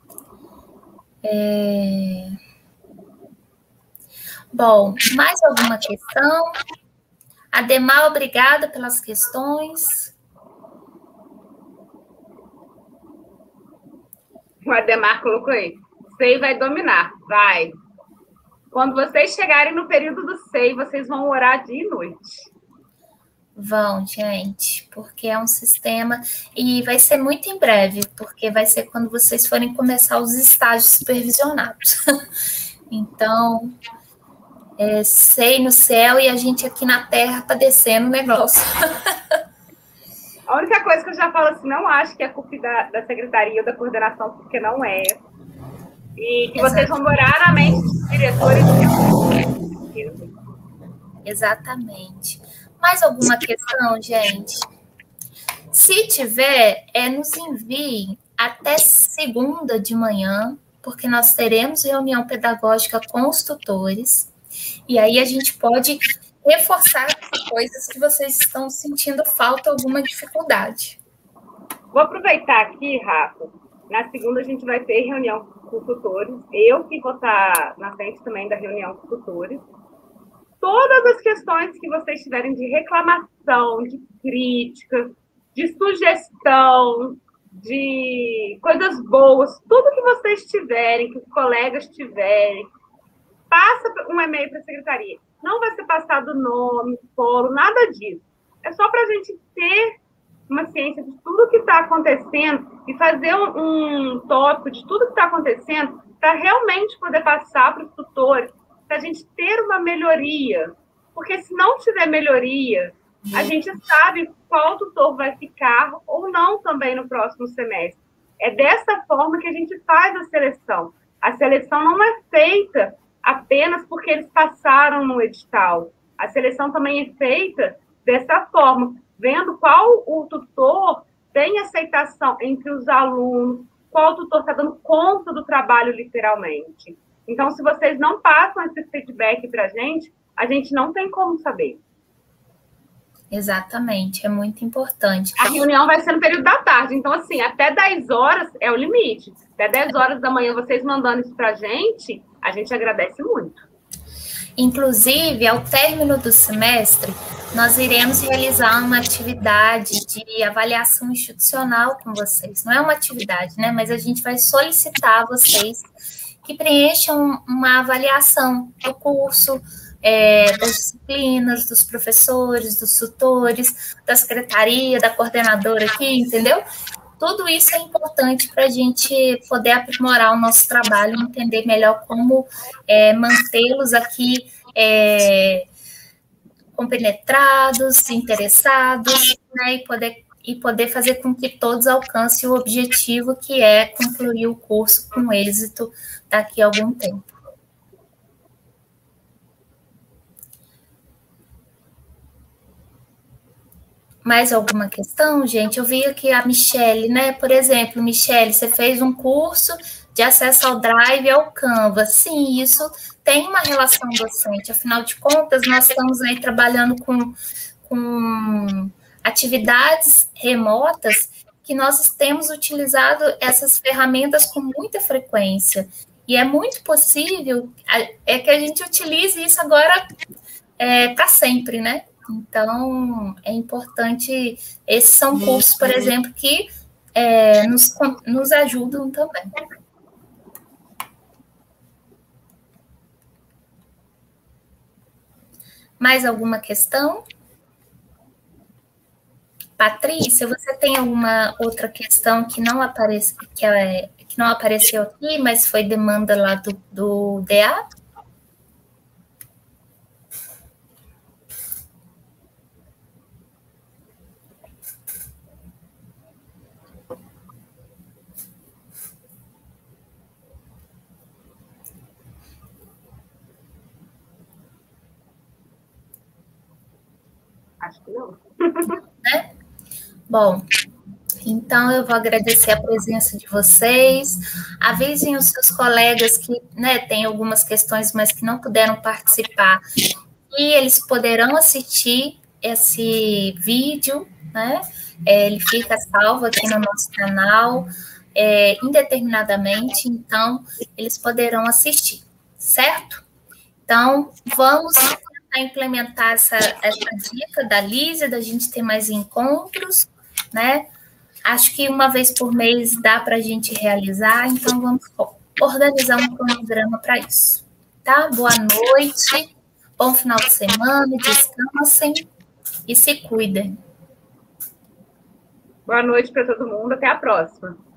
[SPEAKER 1] É... Bom, mais alguma questão? Ademar, obrigada pelas questões.
[SPEAKER 3] O Ademar colocou aí. S E I vai dominar. Vai. Quando vocês chegarem no período do S E I, vocês vão orar dia e noite.
[SPEAKER 1] Vão, gente, porque é um sistema, e vai ser muito em breve, porque vai ser quando vocês forem começar os estágios supervisionados. Então, é, S E I no céu e a gente aqui na terra padecendo o negócio.
[SPEAKER 3] A única coisa que eu já falo assim, não acho que é culpa da, da secretaria ou da coordenação, porque não é. E que vocês vão morar na mente dos diretores.
[SPEAKER 1] Exatamente. Mais alguma questão, gente? Se tiver, é, nos envie até segunda de manhã, porque nós teremos reunião pedagógica com os tutores, e aí a gente pode reforçar coisas que vocês estão sentindo falta, alguma dificuldade.
[SPEAKER 3] Vou aproveitar aqui, Rafa. Na segunda a gente vai ter reunião com tutores. Eu que vou estar na frente também da reunião com tutores. Todas as questões que vocês tiverem de reclamação, de crítica, de sugestão, de coisas boas, tudo que vocês tiverem, que os colegas tiverem, passa um e-mail para a secretaria. Não vai ser passado nome, polo, nada disso. É só para a gente ter uma ciência de tudo que está acontecendo e fazer um, um tópico de tudo que está acontecendo para realmente poder passar para os tutores, para a gente ter uma melhoria. Porque se não tiver melhoria, a gente sabe qual tutor vai ficar ou não também no próximo semestre. É dessa forma que a gente faz a seleção. A seleção não é feita apenas porque eles passaram no edital. A seleção também é feita dessa forma, vendo qual o tutor tem aceitação entre os alunos, qual tutor está dando conta do trabalho literalmente. Então, se vocês não passam esse feedback para a gente, a gente não tem como saber.
[SPEAKER 1] Exatamente, é muito importante.
[SPEAKER 3] A reunião vai ser no período da tarde, então, assim, até dez horas é o limite. Até dez horas da manhã, vocês mandando isso para a gente, a gente agradece muito.
[SPEAKER 1] Inclusive, ao término do semestre, nós iremos realizar uma atividade de avaliação institucional com vocês. Não é uma atividade, né? Mas a gente vai solicitar a vocês que preencham uma avaliação do curso, é, das disciplinas, dos professores, dos tutores, da secretaria, da coordenadora aqui, entendeu? Tudo isso é importante para a gente poder aprimorar o nosso trabalho, entender melhor como é, mantê-los aqui é, compenetrados, interessados, né, e, poder, e poder fazer com que todos alcancem o objetivo, que é concluir o curso com êxito daqui a algum tempo. Mais alguma questão, gente? Eu vi aqui a Michele, né? Por exemplo, Michele, você fez um curso de acesso ao Drive e ao Canva. Sim, isso tem uma relação docente. Afinal de contas, nós estamos aí trabalhando com, com atividades remotas que nós temos utilizado essas ferramentas com muita frequência. E é muito possível é que a gente utilize isso agora é, para sempre, né? Então, é importante, esses são cursos, por exemplo, que é, nos, nos ajudam também. Mais alguma questão? Patrícia, você tem alguma outra questão que não, aparece, que, é, que não apareceu aqui, mas foi demanda lá do, do D A?
[SPEAKER 3] Acho que não.
[SPEAKER 1] Né? Bom, então eu vou agradecer a presença de vocês. Avisem os seus colegas que, né, tem algumas questões, mas que não puderam participar. E eles poderão assistir esse vídeo, né? É, ele fica salvo aqui no nosso canal é, indeterminadamente, então eles poderão assistir, certo? Então, vamos a implementar essa, essa dica da Lísia, da gente ter mais encontros, né? Acho que uma vez por mês dá para a gente realizar, então vamos organizar um cronograma para isso, tá? Boa noite, bom final de semana, descansem e se cuidem.
[SPEAKER 3] Boa noite para todo mundo, até a próxima.